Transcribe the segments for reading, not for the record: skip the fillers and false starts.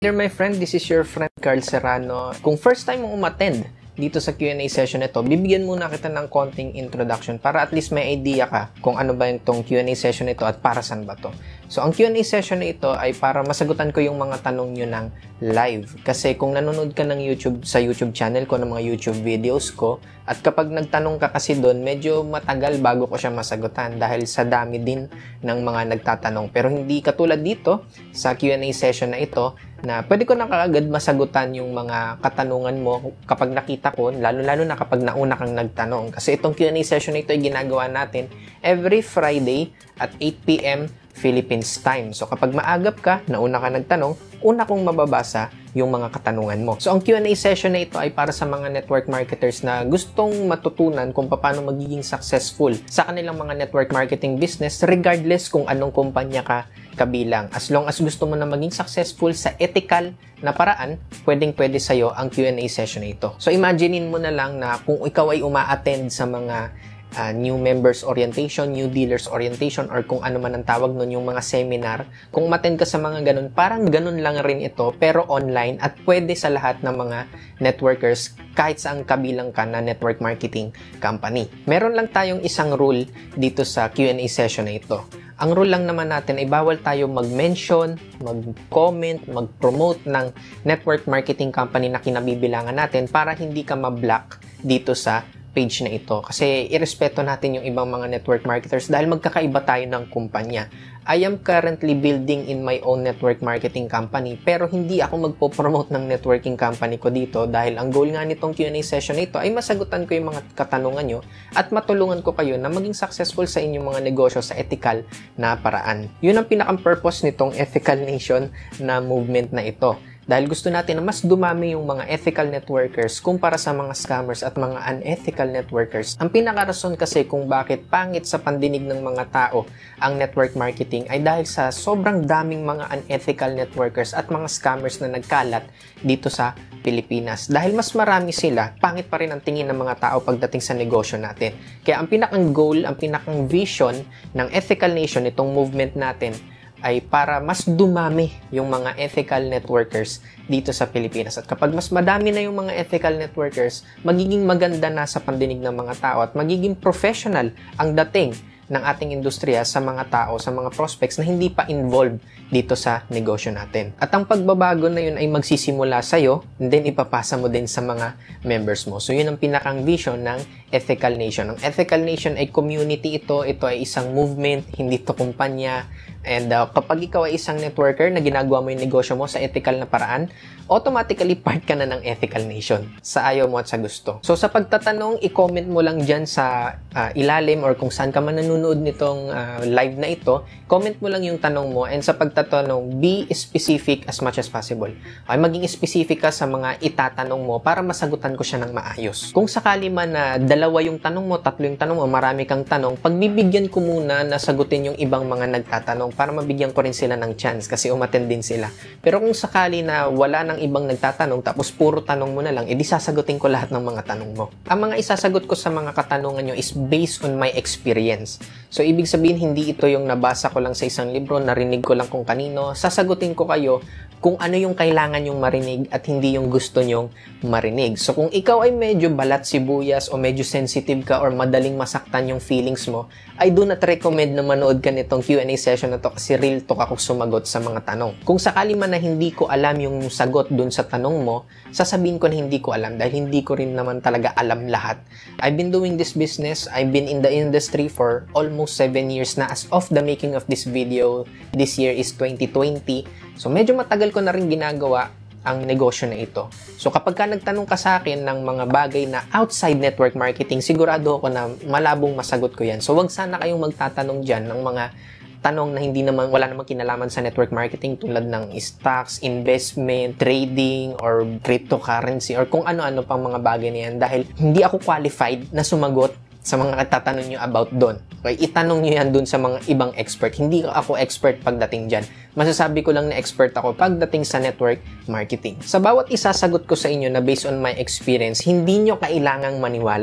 Dear my friend, this is your friend Carl Serrano. Kung first time mong umattend dito sa Q&A session ito, bibigyan muna kita ng konting introduction para at least may idea ka kung ano ba yung tong Q&A session ito at para saan ba to. So, ang Q&A session na ito ay para masagutan ko yung mga tanong nyo ng live. Kasi kung nanonood ka ng sa YouTube channel ko, ng mga YouTube videos ko, at kapag nagtanong ka kasi doon, medyo matagal bago ko siya masagutan dahil sa dami din ng mga nagtatanong. Pero hindi katulad dito sa Q&A session na ito, na pwede ko na kaagad masagutan yung mga katanungan mo kapag nakita ko, lalo-lalo na kapag nauna kang nagtanong. Kasi itong Q&A session na ito ay ginagawa natin every Friday at 8 p.m. Philippines time. So kapag maagap ka, nauna ka nagtanong, una kong mababasa yung mga katanungan mo. So ang Q&A session na ito ay para sa mga network marketers na gustong matutunan kung paano magiging successful sa kanilang mga network marketing business regardless kung anong kumpanya ka kabilang. As long as gusto mo na maging successful sa ethical na paraan, pwedeng-pwede sa'yo ang Q&A session na ito. So imaginein mo na lang na kung ikaw ay uma-attend sa mga new members orientation, new dealers orientation, or kung ano man ang tawag nun, yung mga seminar. Kung umattend ka sa mga ganun, parang ganun lang rin ito, pero online at pwede sa lahat ng mga networkers kahit saan kabilang ka na network marketing company. Meron lang tayong isang rule dito sa Q&A session na ito. Ang rule lang naman natin ay bawal tayo mag-mention, mag-comment, mag-promote ng network marketing company na kinabibilangan natin para hindi ka ma-block dito sa page na ito. Kasi irespeto natin yung ibang mga network marketers dahil magkakaiba tayo ng kumpanya. I am currently building in my own network marketing company pero hindi ako magpo-promote ng networking company ko dito dahil ang goal nga nitong Q&A session na ito ay masagutan ko yung mga katanungan nyo at matulungan ko kayo na maging successful sa inyong mga negosyo sa ethical na paraan. Yun ang pinaka-purpose nitong Ethical Nation na movement na ito. Dahil gusto natin na mas dumami yung mga ethical networkers kumpara sa mga scammers at mga unethical networkers. Ang pinakarason kasi kung bakit pangit sa pandinig ng mga tao ang network marketing ay dahil sa sobrang daming mga unethical networkers at mga scammers na nagkalat dito sa Pilipinas. Dahil mas marami sila, pangit pa rin ang tingin ng mga tao pagdating sa negosyo natin. Kaya ang pinakang goal, ang pinakang vision ng Ethical Nation, itong movement natin, ay para mas dumami yung mga ethical networkers dito sa Pilipinas. At kapag mas madami na yung mga ethical networkers, magiging maganda na sa pandinig ng mga tao at magiging professional ang dating ng ating industriya sa mga tao, sa mga prospects na hindi pa involved dito sa negosyo natin. At ang pagbabago na yun ay magsisimula sa'yo and then ipapasa mo din sa mga members mo. So yun ang pinakang vision ng Ethical Nation. Ang Ethical Nation ay community ito ay isang movement, hindi ito kumpanya. And kapag ikaw ay isang networker na ginagawa mo yung negosyo mo sa ethical na paraan, automatically part ka na ng Ethical Nation sa ayaw mo at sa gusto. So sa pagtatanong, i-comment mo lang dyan sa ilalim or kung saan ka man nanonood nitong live na ito, comment mo lang yung tanong mo and sa pagtatanong, be specific as much as possible. Ay maging specific ka sa mga itatanong mo para masagutan ko siya ng maayos. Kung sakali man na dalawa yung tanong mo, tatlo yung tanong mo, marami kang tanong, pagbibigyan ko muna na sagutin yung ibang mga nagtatanong para mabigyan ko rin sila ng chance kasi umattend din sila. Pero kung sakali na wala nang ibang nagtatanong tapos puro tanong mo na lang, edi sasagutin ko lahat ng mga tanong mo. Ang mga isasagot ko sa mga katanungan nyo is based on my experience. So, ibig sabihin, hindi ito yung nabasa ko lang sa isang libro, narinig ko lang kung kanino. Sasagutin ko kayo kung ano yung kailangan nyong marinig at hindi yung gusto nyong marinig. So, kung ikaw ay medyo balat sibuyas o medyo sensitive ka or madaling masaktan yung feelings mo, I do not recommend na manood ka nitong Q&A session na to kasi real talk ako sumagot sa mga tanong. Kung sakali man na hindi ko alam yung sagot dun sa tanong mo, sasabihin ko na hindi ko alam dahil hindi ko rin naman talaga alam lahat. I've been doing this business, I've been in the industry for almost 7 years na as of the making of this video. This year is 2020. So medyo matagal ko na rin ginagawa ang negosyo na ito. So kapag ka nagtanong ka sa akin ng mga bagay na outside network marketing, sigurado ako na malabong masagot ko yan. So wag sana kayong magtatanong dyan ng mga tanong na hindi naman, wala namang kinalaman sa network marketing tulad ng stocks, investment, trading, or cryptocurrency, or kung ano-ano pang mga bagay na yan dahil hindi ako qualified na sumagot sa mga tatanong nyo about doon. Okay, itanong nyo yan doon sa mga ibang expert. Hindi ako expert pagdating dyan. Masasabi ko lang na expert ako pagdating sa network marketing. Sa bawat isasagot ko sa inyo na based on my experience, hindi nyo kailangang maniwala.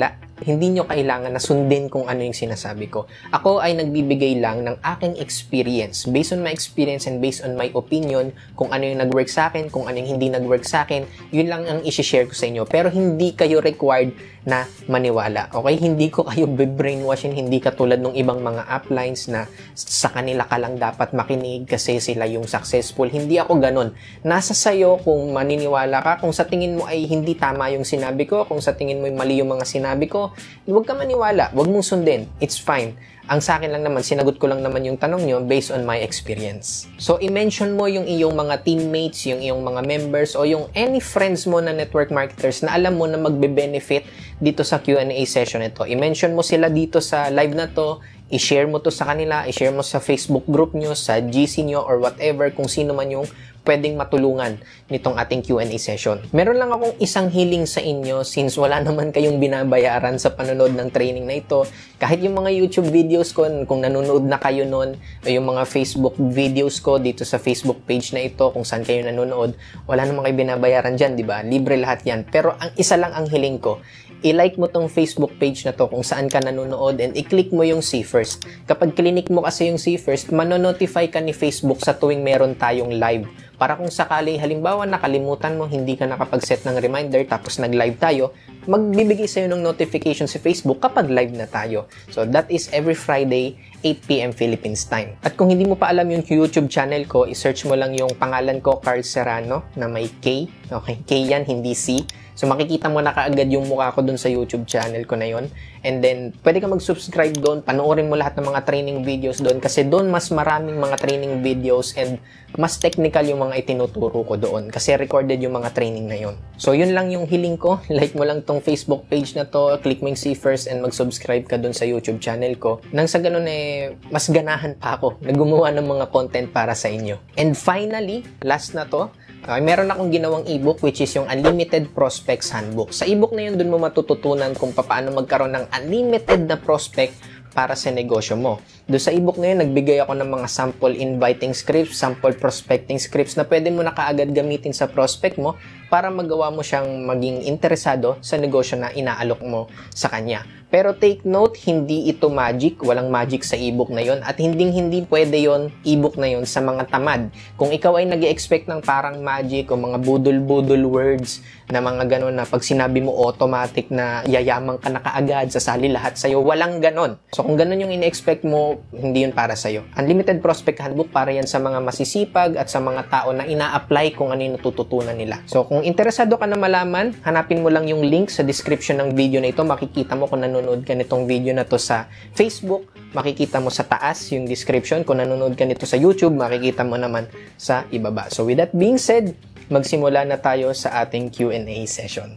Hindi nyo kailangan na sundin kung ano yung sinasabi ko. Ako ay nagbibigay lang ng aking experience. Based on my experience and based on my opinion, kung ano yung nag-work sa akin, kung ano yung hindi nag-work sa akin, yun lang ang isi-share ko sa inyo. Pero hindi kayo required na maniwala. Okay? Hindi ko kayo brainwashin, hindi katulad ng ibang mga uplines na sa kanila ka lang dapat makinig kasi sila yung successful. Hindi ako ganun. Nasa sayo kung maniniwala ka, kung sa tingin mo ay hindi tama yung sinabi ko, kung sa tingin mo ay mali yung mga sinabi ko, huwag ka maniwala, huwag mong sundin. It's fine. Ang sa akin lang naman, sinagot ko lang naman yung tanong nyo based on my experience. So, i-mention mo yung iyong mga teammates, yung iyong mga members, o yung any friends mo na network marketers na alam mo na magbe-benefit dito sa Q&A session ito. I-mention mo sila dito sa live na to, i-share mo to sa kanila, i-share mo sa Facebook group nyo, sa GC nyo, or whatever, kung sino man yung pwedeng matulungan nitong ating Q&A session. Meron lang akong isang hiling sa inyo since wala naman kayong binabayaran sa panonood ng training na ito. Kahit yung mga YouTube videos ko, kung nanonood na kayo nun, o yung mga Facebook videos ko dito sa Facebook page na ito, kung saan kayo nanonood, wala naman kayo binabayaran dyan, di ba? Libre lahat yan. Pero ang isa lang ang hiling ko, i-like mo tong Facebook page na to kung saan ka nanonood and i-click mo yung See First. Kapag klinik mo kasi yung See First, manonotify ka ni Facebook sa tuwing meron tayong live. Para kung sakali, halimbawa, nakalimutan mo, hindi ka nakapag-set ng reminder, tapos nag-live tayo, magbibigay sa'yo ng notification si Facebook kapag live na tayo. So, that is every Friday, 8 p.m. Philippines time. At kung hindi mo pa alam yung YouTube channel ko, i-search mo lang yung pangalan ko, Carl Serrano, na may K. Okay, K yan, hindi C. So, makikita mo na kaagad yung mukha ko dun sa YouTube channel ko na yon. And then, pwede ka mag-subscribe doon. Panoorin mo lahat ng mga training videos doon kasi doon mas maraming mga training videos and mas technical yung mga itinuturo ko doon kasi recorded yung mga training na yon. So, yun lang yung hiling ko. Like mo lang tong Facebook page na to, click mo yung See First and mag-subscribe ka doon sa YouTube channel ko. Nang sa ganun mas ganahan pa ako na gumawa ng mga content para sa inyo. And finally, last na to, meron akong ginawang ebook which is yung Unlimited Prospects Handbook. Sa ebook na yun, dun mo matututunan kung paano magkaroon ng unlimited na prospect para sa negosyo mo. Doon sa ebook na yun, nagbigay ako ng mga sample inviting scripts, sample prospecting scripts na pwede mo na kaagad gamitin sa prospect mo para magawa mo siyang maging interesado sa negosyo na inaalok mo sa kanya. Pero take note, hindi ito magic. Walang magic sa ebook na yon at hindi pwede yon ebook na yon sa mga tamad. Kung ikaw ay nag-expect ng parang magic o mga budol-budol words na mga ganon na pag sinabi mo automatic na yayamang ka na kaagad, sasali lahat sa'yo, walang ganon. So kung ganon yung ine-expect mo, hindi yun para sa'yo. Unlimited Prospect Handbook para yan sa mga masisipag at sa mga tao na ina-apply kung ano yung natututunan nila. So kung interesado ka na malaman, hanapin mo lang yung link sa description ng video na ito. Makikita mo kung nanonood ka nitong video na to sa Facebook, makikita mo sa taas yung description. Kung nanonood ka nito sa YouTube, makikita mo naman sa ibaba. So with that being said, magsimula na tayo sa ating Q&A session.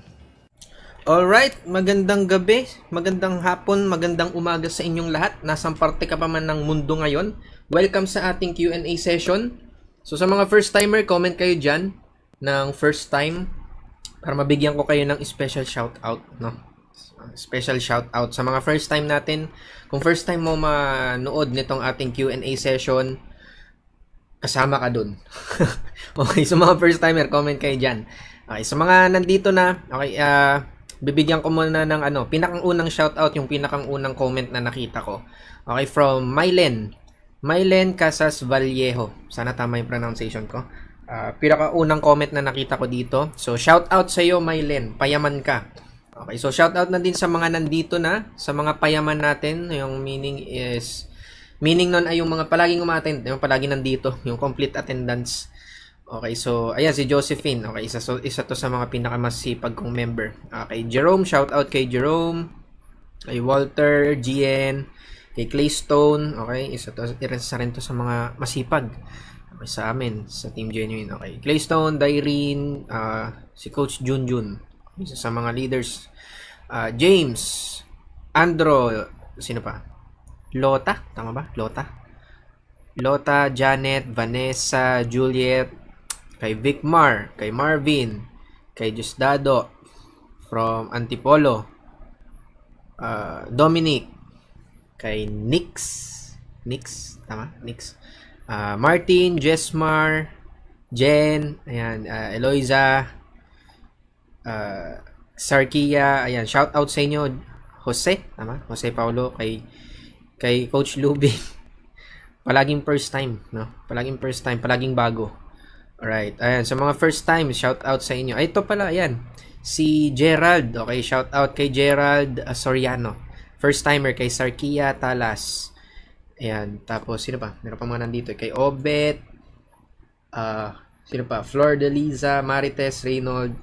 Alright, magandang gabi, magandang hapon, magandang umaga sa inyong lahat. Nasang parte ka pa man ng mundo ngayon. Welcome sa ating Q&A session. So sa mga first timer, comment kayo dyan ng first time para mabigyan ko kayo ng special shoutout, no? Special shoutout sa mga first time natin. Kung first time mo manood nitong ating Q&A session, kasama ka dun. Okay, so mga first timer, comment kayo dyan. Okay, so mga nandito na, okay, bibigyan ko muna ng pinakang unang shoutout, yung pinakang unang comment na nakita ko. Okay, from Mylen Casas Vallejo. Sana tama yung pronunciation ko. Pinaka unang comment na nakita ko dito. So, shoutout sa iyo, Mylen. Payaman ka. Okay, so shoutout na din sa mga nandito na, sa mga payaman natin. Yung meaning nun ay yung mga palaging umattend, yung palaging nandito, yung complete attendance. Okay, so ayan si Josephine. Okay, isa to sa mga pinakamasipag kong member. Okay, Jerome, shoutout kay Jerome. Kay Walter, GN, kay Claystone. Okay, isa rin to sa mga masipag. Okay, sa amin, sa Team Genuine. Okay, Claystone, Dyrene, si Coach Junjun. Isa sa mga leaders. James, Andro, sino pa? Lota, tama ba? Lota, Janet, Vanessa, Juliet, kay Vicmar, kay Marvin, kay Justado, from Antipolo, Dominic, kay Nix, tama? Nix. Martin, Jesmar, Jen, ayan, Eloisa, Sarkia, ayan, shout out sa inyo. Jose, tama? Jose Paulo, kay Coach Luby. Palaging first time, no? Palaging first time, palaging bago. Alright, ayan. So, mga first time, shout out sa inyo. Ay, ito pala, ayan. Si Gerald, okay? Shout out kay Gerald Soriano. First timer kay Sarkia Talas. Ayan. Tapos, sino pa? Meron pa mga nandito. Kay Obet. Sino pa? Flor de Liza, Marites, Reynold.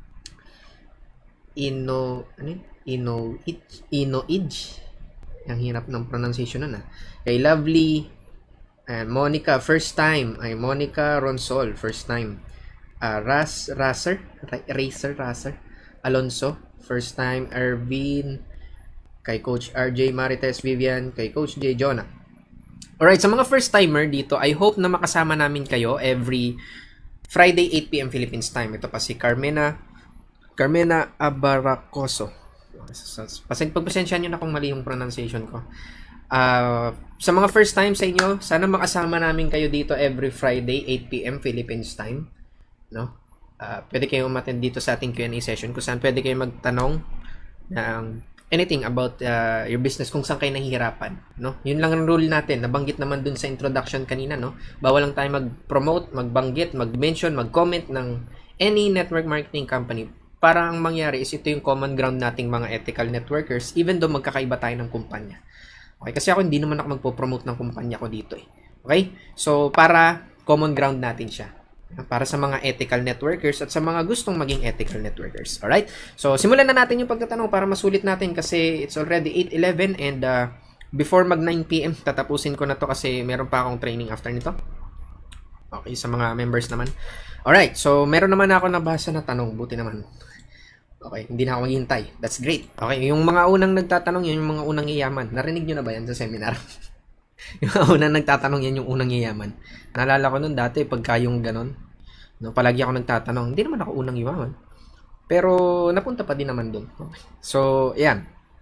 Inoij. Ang hirap ng pronunciation nun, Kay Lovely. And Monica, first time. Ay, Monica Ronsol, first time. Racer. Alonso, first time. Ervin. Kay Coach RJ Marites Vivian. Kay Coach J. Jonah. Alright, sa mga first timer dito, I hope na makasama namin kayo every Friday 8 p.m. Philippines time. Ito pa si Carmena Abaracoso. Pagpasensyahan nyo na kung mali yung pronunciation ko. Sa mga first time sa inyo, sana makasama namin kayo dito every Friday 8 p.m. Philippines time, no? Pwede kayong umattend dito sa ating Q&A session kung saan pwede kayong magtanong ng anything about your business, kung saan kayo nahihirapan, no? Yun lang ang rule natin. Nabanggit naman dun sa introduction kanina, no? Bawal lang tayo mag-promote, magbanggit, mag-mention, mag-comment ng any network marketing company. Para ang mangyari is ito yung common ground nating mga ethical networkers, even though magkakaiba tayo ng kumpanya. Okay, kasi ako hindi naman ako magpo-promote ng kumpanya ko dito Okay? So, para common ground natin siya. Para sa mga ethical networkers at sa mga gustong maging ethical networkers. Alright? So, simulan na natin yung pagtatanong para masulit natin kasi it's already 8:11 and before mag 9 p.m. tatapusin ko na to kasi meron pa akong training after nito. Okay, sa mga members naman. Alright, so meron naman ako nabasa na tanong. Buti naman. Okay, hindi na ako maghihintay. That's great. Okay, yung mga unang nagtatanong, yun yung mga unang yayaman. Narinig nyo na ba yan sa seminar? Yung mga unang nagtatanong, yan yung unang yayaman. Naalala ko nun dati, pagka yung ganon, no, palagi ako nagtatanong, hindi naman ako unang yayaman. Pero, napunta pa din naman dun. Okay. So, yan.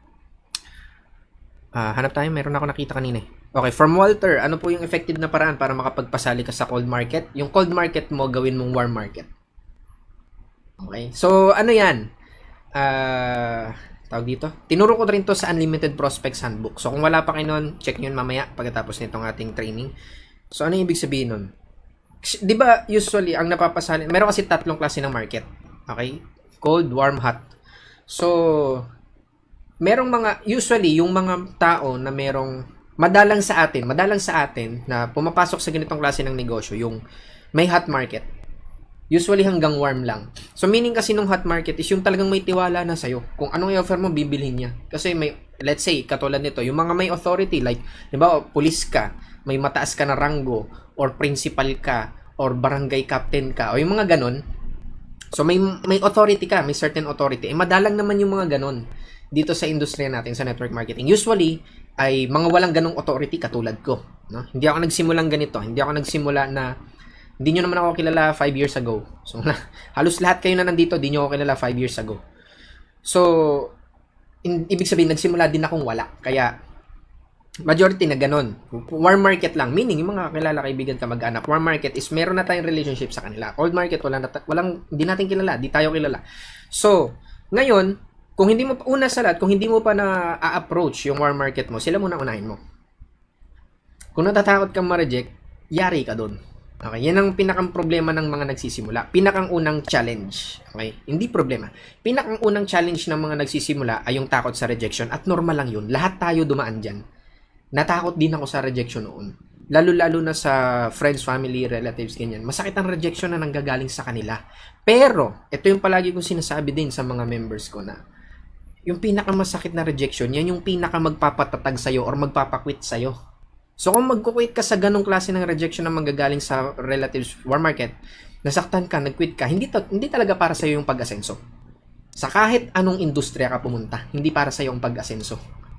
Hanap tayo, meron ako nakita kanina Okay, from Walter, ano po yung effective na paraan para makapagpasali ka sa cold market? Yung cold market mo, gawin mong warm market. Okay, so, ano yan? Tawag dito. Tinuro ko rin to sa Unlimited Prospects Handbook. So, kung wala pa kayo nun, check nyo yun mamaya pagkatapos nitong ating training. So, ano yung ibig sabihin nun? Di ba, usually, ang napapasali, meron kasi tatlong klase ng market. Okay? Cold, warm, hot. So, merong mga, usually, yung mga tao na merong madalang sa atin na pumapasok sa ganitong klase ng negosyo, yung may hot market. Usually hanggang warm lang. So meaning kasi nung hot market is yung talagang may tiwala na sa'yo. Kung anong i-offer mo, bibilhin niya. Kasi may, let's say, katulad nito, yung mga may authority, like, di ba, police ka, may mataas ka na ranggo, or principal ka, or barangay captain ka, o yung mga ganon. So may authority ka, may certain authority. Madalang naman yung mga ganon dito sa industriya natin, sa network marketing. Usually, ay mga walang ganong authority katulad ko. No? Hindi ako nagsimulang ganito. Hindi ako nagsimula na hindi nyo naman ako kilala 5 years ago. So, halos lahat kayo na nandito, hindi nyo ako kilala 5 years ago. So, ibig sabihin, nagsimula din akong wala. Kaya, majority na ganun. Warm market lang. Meaning, yung mga kilala, kaibigan ka, mag-anak. Warm market is meron na tayong relationship sa kanila. Cold market, hindi natin kilala. Di tayo kilala. So, ngayon, kung hindi mo, una sa lahat, kung hindi mo pa na-approach yung warm market mo, sila muna unahin mo. Kung natatakot kang ma-reject, yari ka dun. Okay, yan ang pinakang problema ng mga nagsisimula. Pinakang unang challenge. Okay, hindi problema. Pinakang unang challenge ng mga nagsisimula ay yung takot sa rejection at normal lang yun. Lahat tayo dumaan dyan. Natakot din ako sa rejection noon. Lalo-lalo na sa friends, family, relatives, ganyan. Masakit ang rejection na nanggagaling sa kanila. Pero, ito yung palagi kong sinasabi din sa mga members ko na yung pinakamasakit na rejection, yan yung pinaka magpapatatag sa'yo or magpapakwit sa'yo. So, kung magkukwit ka sa ganong klase ng rejection na manggagaling sa relatives warm market, nasaktan ka, nag-quit ka, hindi talaga para sa'yo yung pag-asenso. Sa kahit anong industriya ka pumunta, hindi para sa'yo yung pag-asenso.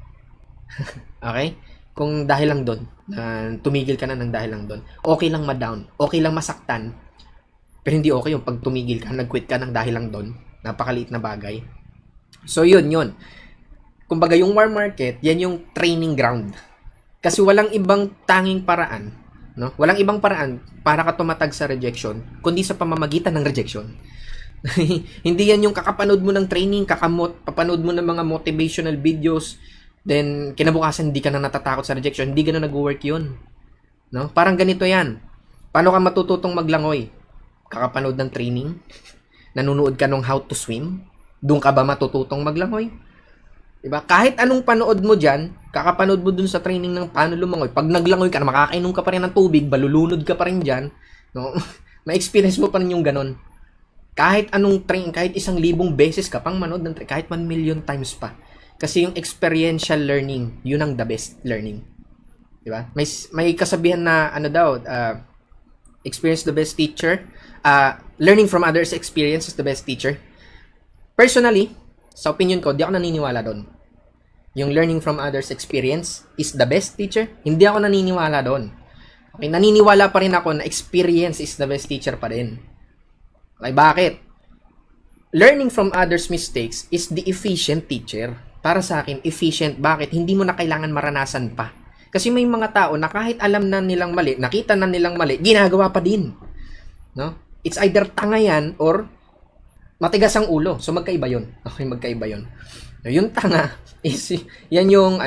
Okay? Kung dahil lang doon, tumigil ka na ng dahil lang doon, okay lang ma-down, okay lang masaktan, pero hindi okay yung pag tumigil ka, nag-quit ka ng dahil lang doon, napakaliit na bagay. So, yun. Kumbaga, yung warm market, yan yung training ground. Kasi walang ibang tanging paraan, no? Walang ibang paraan para ka tumatag sa rejection kundi sa pamamagitan ng rejection. Hindi yan yung kakapanood mo ng training, papanood mo ng mga motivational videos, then kinabukasan hindi ka na natatakot sa rejection. Hindi ganun nag-work yun. No? Parang ganito yan. Paano ka matututong maglangoy? Kakapanood ng training? Nanunood ka ng how to swim? Doon ka ba matututong maglangoy? Diba? Kahit anong panood mo dyan, kakapanood mo dun sa training ng paano lumangoy. Pag naglangoy ka na, makakainom ka pa rin ng tubig, balulunod ka pa rin dyan, no? Ma-experience mo pa rin yung ganon. Kahit anong training, kahit 1,000 beses ka pang manood ng training, kahit 1,000,000 times pa. Kasi yung experiential learning, yun ang the best learning. Diba? May kasabihan na, experience the best teacher. Learning from others' experience is the best teacher. Personally, sa opinion ko, di ako naniniwala doon. Yung learning from others' experience is the best teacher. Hindi ako naniniwala doon. Okay, naniniwala pa rin ako na experience is the best teacher pa rin. Okay, bakit? Learning from others' mistakes is the efficient teacher. Para sa akin, efficient. Bakit? Hindi mo na kailangan maranasan pa. Kasi may mga tao na kahit alam na nilang mali, nakita na nilang mali, ginagawa pa din. No? It's either tanga yan or matigas ang ulo. So, magkaiba yun. Okay, magkaiba yun. Yung tanga is, yan yung,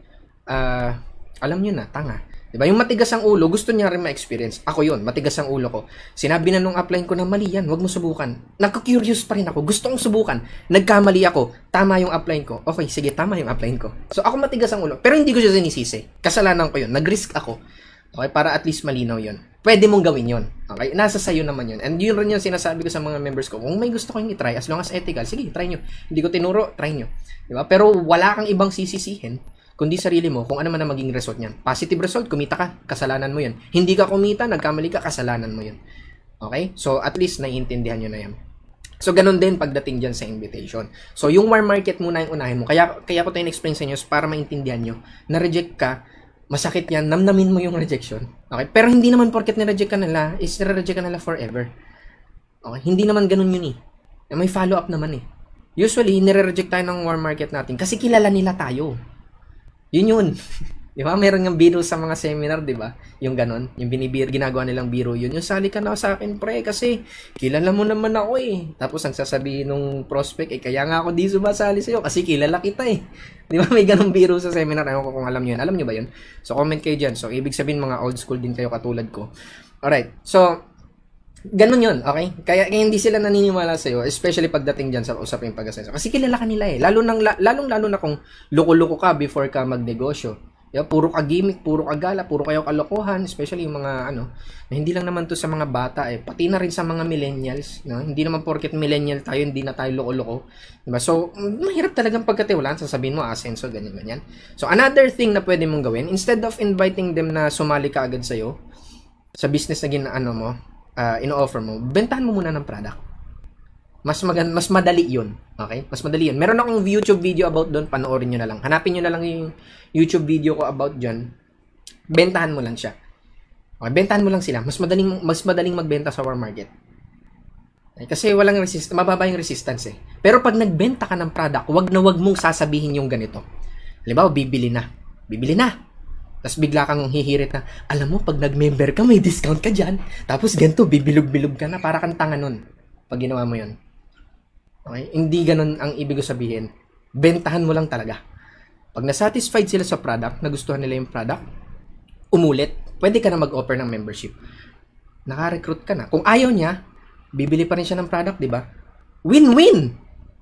alam nyo na, tanga. Diba? Yung matigas ang ulo, gusto niya rin ma-experience. Ako yun, matigas ang ulo ko. Sinabi na nung upline ko na mali yan, wag mo subukan. Nagka-curious pa rin ako, gusto kong subukan. Nagkamali ako, tama yung upline ko. Okay, sige, tama yung upline ko. So, ako matigas ang ulo. Pero hindi ko siya sinisisi. Kasalanan ko yun, nag-risk ako. Okay, para at least malinaw yun. Pwede mong gawin yun. Okay, nasa sayo naman yun. And yun rin yung sinasabi ko sa mga members ko. Kung may gusto kong i-try, as long as ethical, sige, try nyo. Hindi ko tinuro, try nyo. Diba? Pero wala kang ibang sisisihin kundi sarili mo kung ano man ang maging result niyan. Positive result, kumita ka, kasalanan mo yun. Hindi ka kumita, nagkamali ka, kasalanan mo yun. Okay? So, at least naiintindihan nyo na yan. So, ganun din pagdating dyan sa invitation. So, yung warm market muna yung unahin mo. Kaya ko tayo in-explain sa inyo para maintindihan nyo. Na-reject ka, masakit yan, namnamin mo yung rejection. Okay? Pero hindi naman porket ni-reject ka nila, is nire-reject ka nila forever. Okay? Hindi naman ganun yun eh. May follow-up naman eh. Usually, nire-reject tayo ng warm market natin kasi kilala nila tayo. Yun yun. Di ba? Meron ng biro sa mga seminar, di ba? Yung ganon. Yung ginagawa nilang biro yun. Yung sali ka na sa akin, pre, kasi kilala mo naman ako eh. Tapos ang sasabihin nung prospect, kaya nga ako di sumasali sa'yo kasi kilala kita eh. Di ba? May ganong biro sa seminar. Ayaw ko kung alam nyo yun. Alam nyo ba yun? So, comment kayo dyan. So, ibig sabihin mga old school din kayo katulad ko. Alright. So, ganun yun, okay? Kaya hindi sila naniniwala sa'yo, especially pagdating dyan sa usaping pag-asenso. Kasi kilala ka nila eh. Lalong-lalo na kung loko-loko ka before ka magnegosyo. Diba? Puro ka gimmick, puro ka gala, puro kayo kalokohan, especially yung mga hindi lang naman to sa mga bata eh. Pati na rin sa mga millennials. No? Hindi naman porket millennial tayo, hindi na tayo loko-loko. Diba? So, mahirap talagang pagkatiwalaan. Sasabihin mo, asenso, ganyan-ganyan. So, another thing na pwede mong gawin, instead of inviting them na sumali ka agad sa'yo, sa business na ino-offer mo, bentahan mo muna ng product. Mas madali yun. Okay? Mas madali yun. Meron akong YouTube video about doon, panoorin nyo na lang. Hanapin nyo na lang yung YouTube video ko about dyan. Bentahan mo lang siya. Okay? Bentahan mo lang sila. Mas madaling magbenta sa warm market. Okay? Kasi mababa yung resistance eh. Pero pag nagbenta ka ng product, wag mong sasabihin yung ganito. Halimbawa, bibili na. Tapos bigla kang hihirit na, alam mo, pag nag-member ka, may discount ka dyan. Tapos ganito, bibilog-bilog ka na, para kang tanga nun. Pag ginawa mo yun. Okay? Hindi ganun ang ibig sabihin. Bentahan mo lang talaga. Pag nasatisfied sila sa product, nagustuhan nila yung product, umulit, pwede ka na mag-offer ng membership. Naka-recruit ka na. Kung ayaw niya, bibili pa rin siya ng product, di ba? Win-win!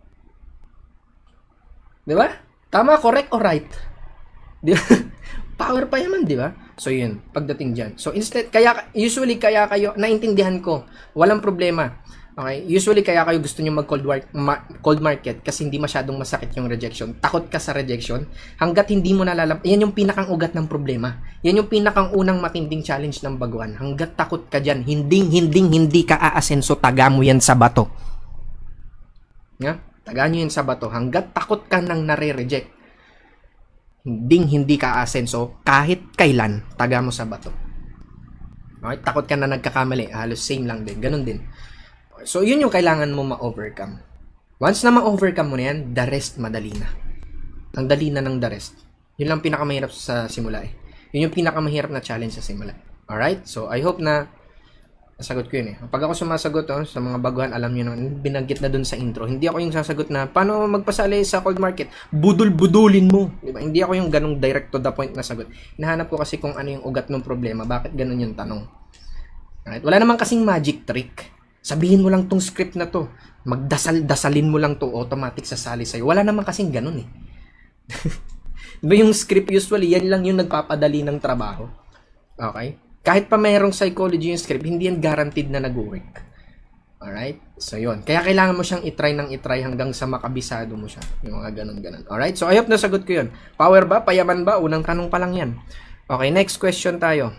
Di ba? Tama, correct or right? Di ba? Power pa yaman, di ba? So, yun. Pagdating dyan. So, usually, kaya kayo, naintindihan ko, walang problema. Okay? Usually, kaya kayo gusto nyo mag-cold market kasi hindi masyadong masakit yung rejection. Takot ka sa rejection. Hanggat hindi mo yan yung pinakang ugat ng problema. Yan yung pinakang unang matinding challenge ng baguhan. Hanggat takot ka dyan, hindi ka aasenso, taga mo yan sa bato. Yeah? Taga nyo yan sa bato. Hanggat takot ka nang nare-reject, hindi ka asenso kahit kailan, taga mo sa bato. Okay? Takot ka na nagkakamali, halos same lang din, ganun din. So, yun yung kailangan mo ma-overcome. Once na ma-overcome mo na yan, the rest madali na. Ang dali na ng the rest. Yun lang pinakamahirap sa simula eh. Yun yung pinakamahirap na challenge sa simula. Alright? So, I hope na Nasagot ko yun eh. Pag ako sumasagot sa mga baguhan, alam nyo naman, binanggit na dun sa intro. Hindi ako yung sasagot na, paano magpasali sa cold market? Budul-budulin mo. Diba? Hindi ako yung ganong direct to the point na sagot. Hinahanap ko kasi kung ano yung ugat ng problema. Bakit ganon yung tanong? Alright? Wala naman kasing magic trick. Sabihin mo lang tong script na to. Magdasal-dasalin mo lang to, automatic sasali sa'yo. Wala naman kasing ganon eh. Diba yung script usually, yan lang yung nagpapadali ng trabaho. Okay? Kahit pa mayroong psychology yung script, hindi yan guaranteed na nag-work. Alright? So, yun. Kaya kailangan mo siyang itry hanggang sa makabisado mo siya. Yung mga ganun-ganun. Alright? So, I hope nasagot ko yun. Power ba? Payaman ba? Unang tanong pa lang yan. Okay, next question tayo.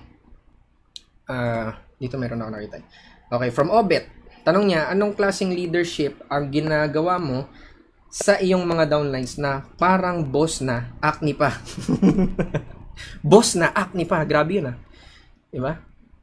Dito meron ako nakita. Okay, from Obet. Tanong niya, anong klaseng leadership ang ginagawa mo sa iyong mga downlines na parang boss na, acne pa? Boss na, acne pa. Grabe yun diba?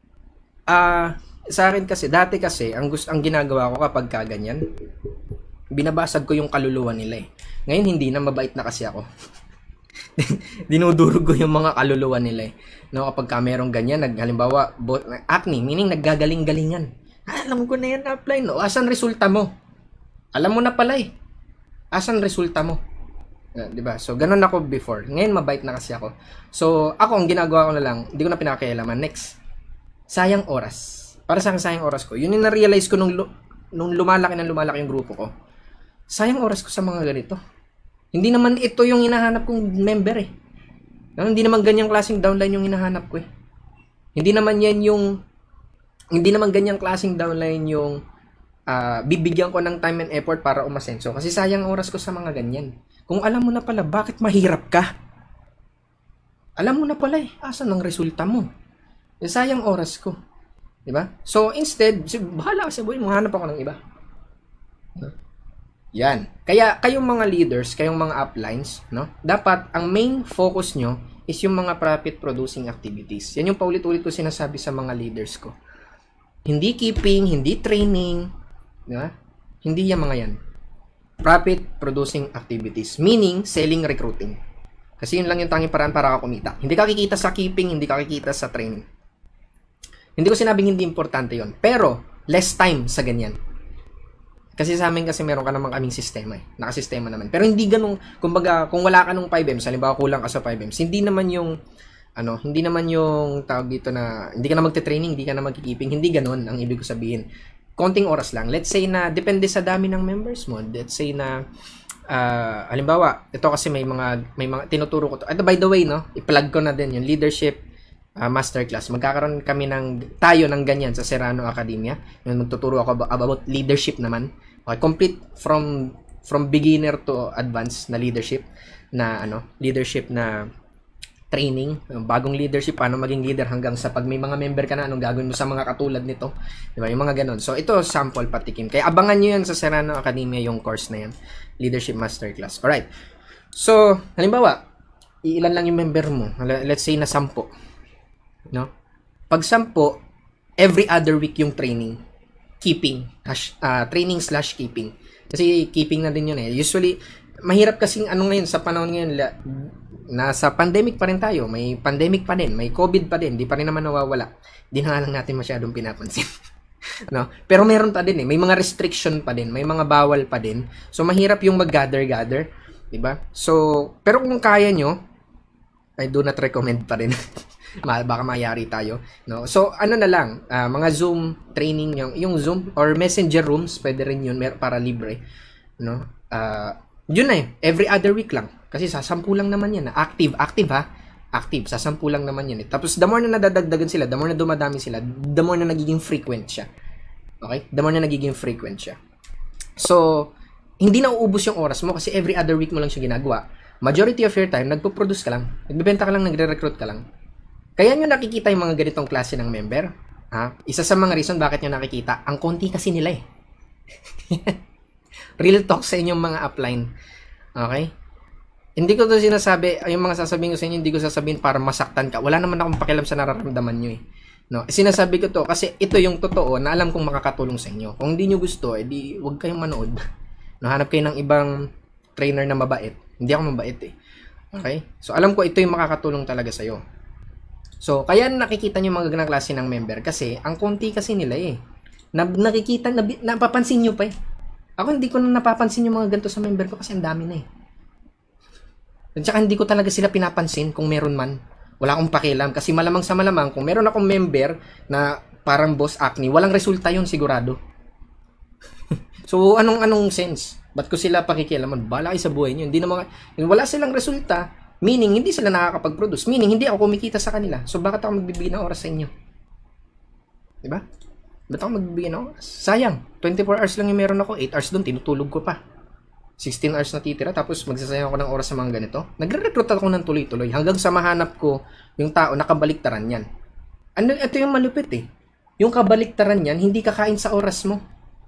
Sa akin kasi, dati kasi, ang ginagawa ko kapag kaganyan, binabasag ko yung kaluluwa nila eh. Ngayon, hindi na, mabait na kasi ako. Dinudurog ko yung mga kaluluwa nila eh. No, kapag merong ganyan, halimbawa, acne, meaning naggagaling-galingan. Alam ko na yan, apply, no? Asan resulta mo? Alam mo na pala eh. Asan resulta mo? Diba? So, ganun ako before. Ngayon, mabait na kasi ako. So, ako, ang ginagawa ko na lang, hindi ko na pinakakialaman. Next, sayang oras. Para sa akin, sayang oras ko. Yun yung na-realize ko nung lumalaki yung grupo ko. Sayang oras ko sa mga ganito. Hindi naman ito yung hinahanap kong member eh. Hindi naman ganyang klaseng downline yung hinahanap ko eh. Hindi naman ganyang klaseng downline yung bibigyan ko ng time and effort para umasenso. Kasi sayang oras ko sa mga ganyan. Kung alam mo na pala, bakit mahirap ka? Alam mo na pala eh, asan ang resulta mo? Sayang oras ko. Diba? So, instead, bahala ka sa buhay mo, hanap ako ng iba. Yan. Kaya, kayong mga leaders, kayong mga uplines, no? Dapat, ang main focus nyo is yung mga profit-producing activities. Yan yung paulit-ulit ko sinasabi sa mga leaders ko. Hindi keeping, hindi training, diba? Hindi yan mga yan. Profit-producing activities. Meaning, selling, recruiting. Kasi yun lang yung tanging paraan para ka kumita. Hindi ka kikita sa keeping, hindi ka kikita sa training. Hindi ko sinabing hindi importante yon, pero less time sa ganyan. Kasi sa amin kasi meron ka naman kaming sistema eh. Nakasistema naman. Pero hindi ganun, kumbaga, kung wala ka nung 5Ms, halimbawa kulang ka sa 5Ms, hindi naman yung tawag dito na, hindi ka na magte-training, hindi ka na magki-keeping, hindi ganun ang ibig ko sabihin. Konting oras lang. Let's say na, depende sa dami ng members mo. Let's say na, halimbawa, ito kasi may mga tinuturo ko to. Ito, by the way, no, i-plug ko na din yung leadership masterclass. Magkakaroon kami tayo ng ganyan sa Serrano Academia. Yung magtuturo ako about leadership naman. Okay, complete from beginner to advanced na leadership na leadership na training, bagong leadership, paano maging leader hanggang sa pag may mga member ka na, anong gagawin mo sa mga katulad nito. Diba? Yung mga ganun. So, ito, sample patikim. Kaya abangan nyo yan sa Serrano Academia, yung course na yan. Leadership Masterclass. Alright. So, halimbawa, ilan lang yung member mo. Let's say na 10. No? Pag 10, every other week yung training. Keeping. Training/keeping. Kasi keeping na din yun eh. Usually, mahirap kasing ngayon, sa panahon ngayon, nasa pandemic pa rin tayo. May pandemic pa din. May COVID pa din. Di pa rin naman nawawala. Di na lang natin masyadong pinapansin. No? Pero meron pa din eh. May mga restriction pa din. May mga bawal pa din. So, mahirap yung mag-gather. Diba? So, pero kung kaya nyo, I do not recommend pa rin. Baka mayari tayo. No? So, na lang. Mga Zoom training, yung Zoom or Messenger rooms, pwede rin yun para libre. No? Yun na eh. Every other week lang. Kasi sa 10 lang naman yan. Active ha. Active. Sa 10 lang naman yan. Tapos the more na nadadagdagan sila, the more na dumadami sila, the more na nagiging frequent siya. Okay? The more na nagiging frequent siya. So, hindi na uubos yung oras mo kasi every other week mo lang siya ginagawa. Majority of your time, nagpo-produce ka lang. Nagbebenta ka lang, nagre-recruit ka lang. Kaya nyo nakikita yung mga ganitong klase ng member. Isa sa mga reason bakit nyo nakikita, ang konti kasi nila eh. Real talk sa inyong mga upline. Okay? Hindi ko to sinasabi, yung mga sasabihin ko sa inyo, hindi ko sasabihin para masaktan ka. Wala naman akong pakialam sa nararamdaman nyo eh. No? Sinasabi ko to kasi ito yung totoo na alam kong makakatulong sa inyo. Kung hindi nyo gusto, edi huwag kayong manood. Hanap kayo ng ibang trainer na mabait. Hindi ako mabait eh. Okay? So alam ko ito yung makakatulong talaga sa'yo. So, kaya nakikita nyo mga ganang klase ng member kasi ang konti kasi nila eh. Nakikita, napapansin nyo pa eh. Ako hindi ko na napapansin yung mga ganito sa member ko kasi ang dami na eh. At saka hindi ko talaga sila pinapansin kung meron man. Wala akong pakialam kasi malamang sa malamang kung meron akong member na parang boss acne, walang resulta yun sigurado. So, anong sense? Ba't ko sila pakikialaman? Bala kayo sa buhay nyo. Hindi naman, wala silang resulta, meaning hindi sila nakakapag-produce, meaning hindi ako kumikita sa kanila. So, bakit ako magbibigay ng oras sa inyo? Diba? Ba't ako magbibigay ng oras? Sayang, 24 hours lang yung meron ako, 8 hours doon, tinutulog ko pa. 16 hours na titira, tapos magsasayang ako ng oras sa mga ganito. Nagre-recruit ako ng tuloy-tuloy hanggang sa mahanap ko yung tao na kabaliktaran yan. Ito yung malupit eh. Yung kabaliktaran yan, hindi kakain sa oras mo.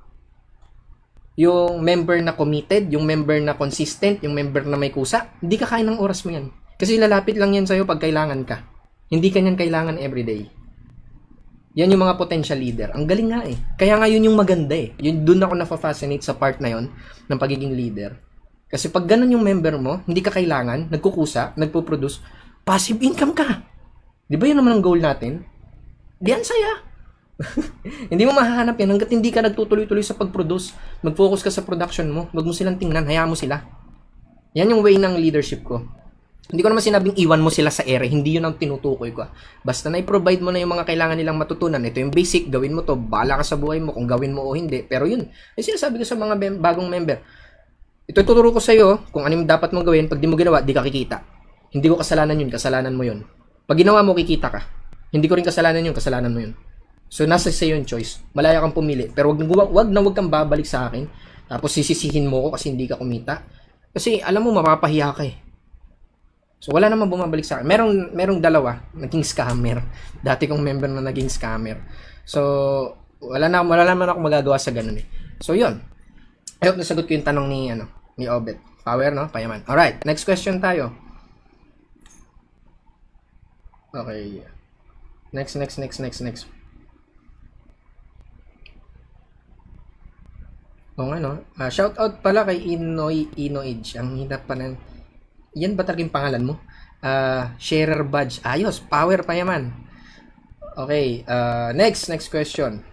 Yung member na committed, yung member na consistent, yung member na may kusa, hindi kakain ng oras mo yan. Kasi lalapit lang yan sa'yo pag kailangan ka. Hindi ka yan kailangan everyday. Yan yung mga potential leader. Ang galing nga eh. Kaya nga yun yung maganda eh. Yun, dun ako na-fascinate sa part na yon ng pagiging leader. Kasi pag ganun yung member mo, hindi ka kailangan, nagkukusa, nagpo-produce, passive income ka. Di ba yun naman ang goal natin? Diyan saya. Hindi mo mahahanap yan hanggat hindi ka nagtutuloy-tuloy sa pag-produce. Mag-focus ka sa production mo. Huwag mo silang tingnan, hayaan mo sila. Yan yung way ng leadership ko. Hindi ko naman sinabing iwan mo sila sa ere. Hindi yun ang tinutukoy ko. Basta na-provide mo na yung mga kailangan nilang matutunan. Ito yung basic, gawin mo to. Bahala ka sa buhay mo kung gawin mo o hindi. Pero yun, ay sinasabi ko sa mga bagong member. Ito tuturo ko sa iyo kung ano yung dapat mong gawin. Pag di mo ginawa, di ka kikita. Hindi ko kasalanan yun, kasalanan mo yun. Pag ginawa mo, kikita ka. Hindi ko rin kasalanan yun, kasalanan mo yun. So, nasa sa'yo yung choice. Malaya kang pumili. Pero wag kang babalik sa akin. Tapos sisisihin mo ko kasi hindi ka kumita. Kasi, alam mo, mapapahiya ka eh. So, wala namang bumabalik sa akin. Merong dalawa, naging scammer. Dati kong member na naging scammer. So, wala naman ako magagawa sa ganun eh. So, yun. I hope nasagot ko yung tanong ni Obet. Power, no? Payaman. Alright, next question tayo. Okay. Next. O nga, no? Shout out pala kay Inoage. Ang hinap pa ng... Yan ba talagang pangalan mo? Sharer badge. Ayos, power pa yaman. Okay, next question.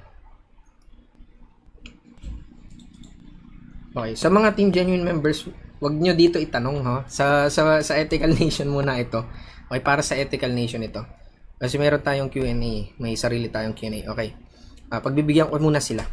Okay, sa mga Team Genuine members, wag nyo dito itanong, ha? Sa Ethical Nation muna ito. Okay, para sa Ethical Nation ito. Kasi meron tayong Q&A. May sarili tayong Q&A. Okay. Pagbibigyan ko muna sila.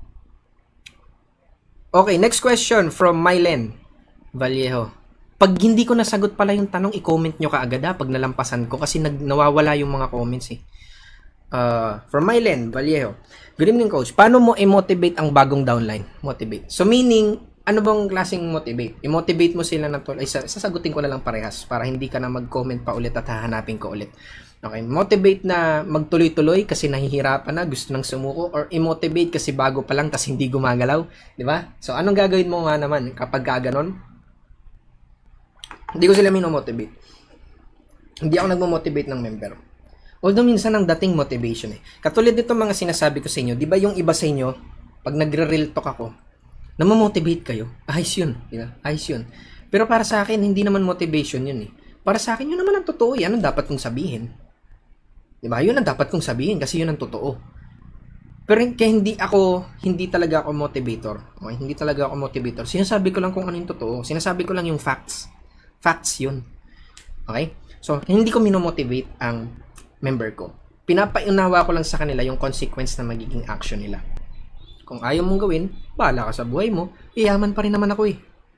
Okay, next question from Mylen Vallejo. Pag hindi ko nasagot pala yung tanong, i-comment nyo kaagad pag nalampasan ko kasi nawawala yung mga comments eh. From Mylen Vallejo. Good evening, coach. Paano mo i-motivate ang bagong downline? Motivate. So meaning, ano bang klaseng motivate? I-motivate mo sila na sasagutin ko na lang parehas para hindi ka na mag-comment pa ulit at hahanapin ko ulit. Okay, motivate na magtuloy-tuloy kasi nahihirapan na, gusto nang sumuko, or i-motivate kasi bago pa lang tas hindi gumagalaw, di ba? So anong gagawin mo nga naman kapag gaganon? Hindi ko sila mino-motivate. Hindi ako nagmo-motivate ng member. Although minsan ang dating motivation eh. Katulad nito mga sinasabi ko sa inyo, di ba yung iba sa inyo, pag nagre-real talk ako, namamotivate kayo, ayos yun, di ba? Ayos yun. Pero para sa akin, hindi naman motivation yun eh. Para sa akin, yun naman ang totoo eh. Anong dapat kong sabihin? Diba? Yun ang dapat kong sabihin kasi yun ang totoo. Pero kaya hindi talaga ako motivator. Okay? Hindi talaga ako motivator. Sinasabi ko lang kung ano yung totoo. Sinasabi ko lang yung facts. Facts yun. Okay? So, hindi ko minomotivate ang member ko. Pinapaunawa ko lang sa kanila yung consequence na magiging action nila. Kung ayaw mong gawin, bahala ka sa buhay mo. Iyaman pa rin naman ako eh.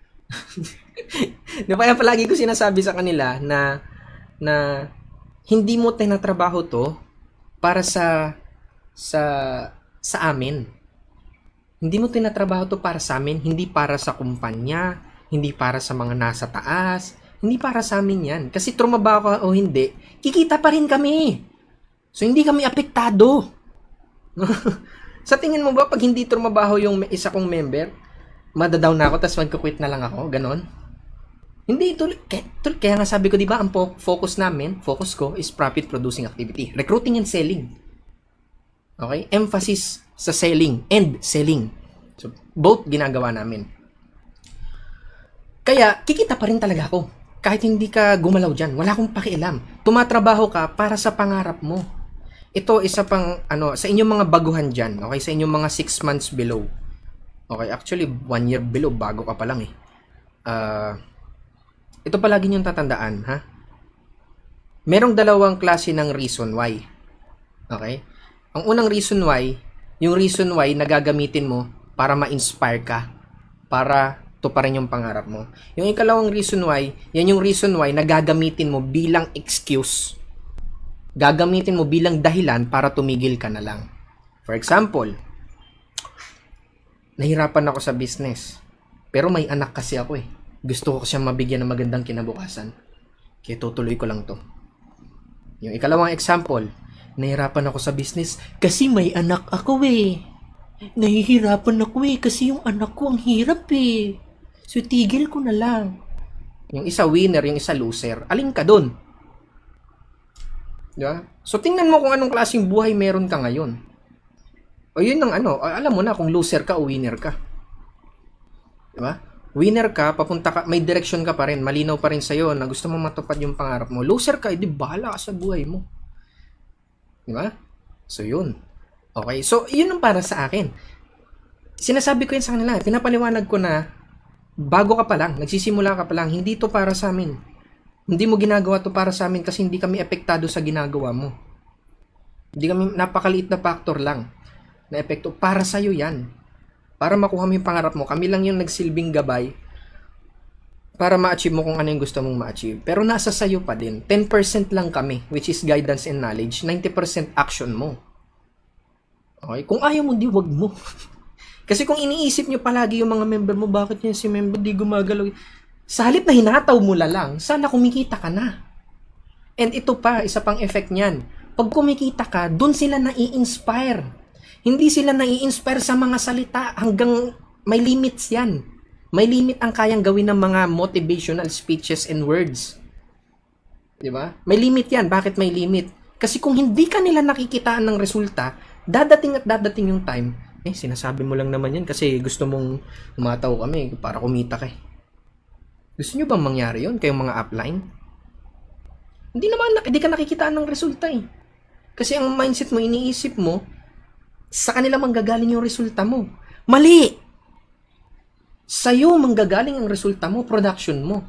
Diba? Kaya palagi ko sinasabi sa kanila na hindi mo tinatrabaho to para sa amin. Hindi mo tinatrabaho to para sa amin, hindi para sa kumpanya, hindi para sa mga nasa taas, hindi para sa amin yan. Kasi trumabaho ka o hindi, kikita pa rin kami. So, hindi kami apektado. Sa tingin mo ba, pag hindi trumabaho yung isa kong member, madadown na ako, tapos magkukwit na lang ako, ganon? Hindi, kaya nga sabi ko, di ba, ang focus ko is profit producing activity. Recruiting and selling. Okay? Emphasis sa selling and selling. So, both ginagawa namin. Kaya, kikita pa rin talaga ako. kahit hindi ka gumalaw dyan, wala akong pakialam. Tumatrabaho ka para sa pangarap mo. Ito, isa pang, sa inyong mga baguhan dyan, okay? Sa inyong mga 6 months below. Okay, actually, 1 year below, bago ka pa lang eh. Ito palagi niyong tatandaan, ha? Merong dalawang klase ng reason why. Okay? Ang unang reason why, yung reason why na gagamitin mo para ma-inspire ka, para tuparin yung pangarap mo. Yung ikalawang reason why, yan yung reason why na gagamitin mo bilang excuse. Gagamitin mo bilang dahilan para tumigil ka na lang. For example, nahirapan ako sa business, pero may anak kasi ako eh. Gusto ko siyang mabigyan ng magandang kinabukasan. Kaya tutuloy ko lang to. Yung ikalawang example, nahirapan ako sa business kasi may anak ako eh. Nahihirapan ako eh kasi yung anak ko ang hirap eh. So, tigil ko na lang. Yung isa winner, yung isa loser. Alin ka dun? Diba? So, tingnan mo kung anong klaseng buhay meron ka ngayon. O yun ang alam mo na kung loser ka o winner ka. Diba? Winner ka, papunta ka, may direction ka pa rin, malinaw pa rin sa'yo na gusto mo matupad yung pangarap mo. Loser ka, edi bahala ka sa buhay mo. Diba? So, yun. Okay, so, yun ang para sa akin. Sinasabi ko yun sa kanila, pinapaliwanag ko na, bago ka pa lang, nagsisimula ka pa lang, hindi to para sa amin. Hindi mo ginagawa to para sa amin kasi hindi kami epektado sa ginagawa mo. Hindi kami, napakaliit na factor lang na epekto. Para sa'yo yan. Para makuha mo yung pangarap mo. Kami lang yung nagsilbing gabay para ma-achieve mo kung ano yung gusto mong ma-achieve. Pero nasa sa'yo pa din. 10% lang kami, which is guidance and knowledge. 90% action mo. Okay? Kung ayaw mo, di wag mo. Kasi kung iniisip nyo palagi yung mga member mo, bakit yan si member di gumagalaw? Sa halip na hinataw mo lang, sana kumikita ka na. And ito pa, isa pang effect niyan. Pag kumikita ka, dun sila nai-inspire. Hindi sila nai-inspire sa mga salita hanggang may limits yan. May limit ang kayang gawin ng mga motivational speeches and words. Diba? May limit yan. Bakit may limit? Kasi kung hindi ka nila nakikitaan ng resulta, dadating at dadating yung time, sinasabi mo lang naman yan kasi gusto mong umataw kami para kumita ka. Gusto nyo bang mangyari yun kayong mga upline? Hindi ka nakikitaan ng resulta eh. Kasi ang mindset mo, iniisip mo, sa kanila manggagaling yung resulta mo. Mali! Sa'yo manggagaling ang resulta mo, production mo.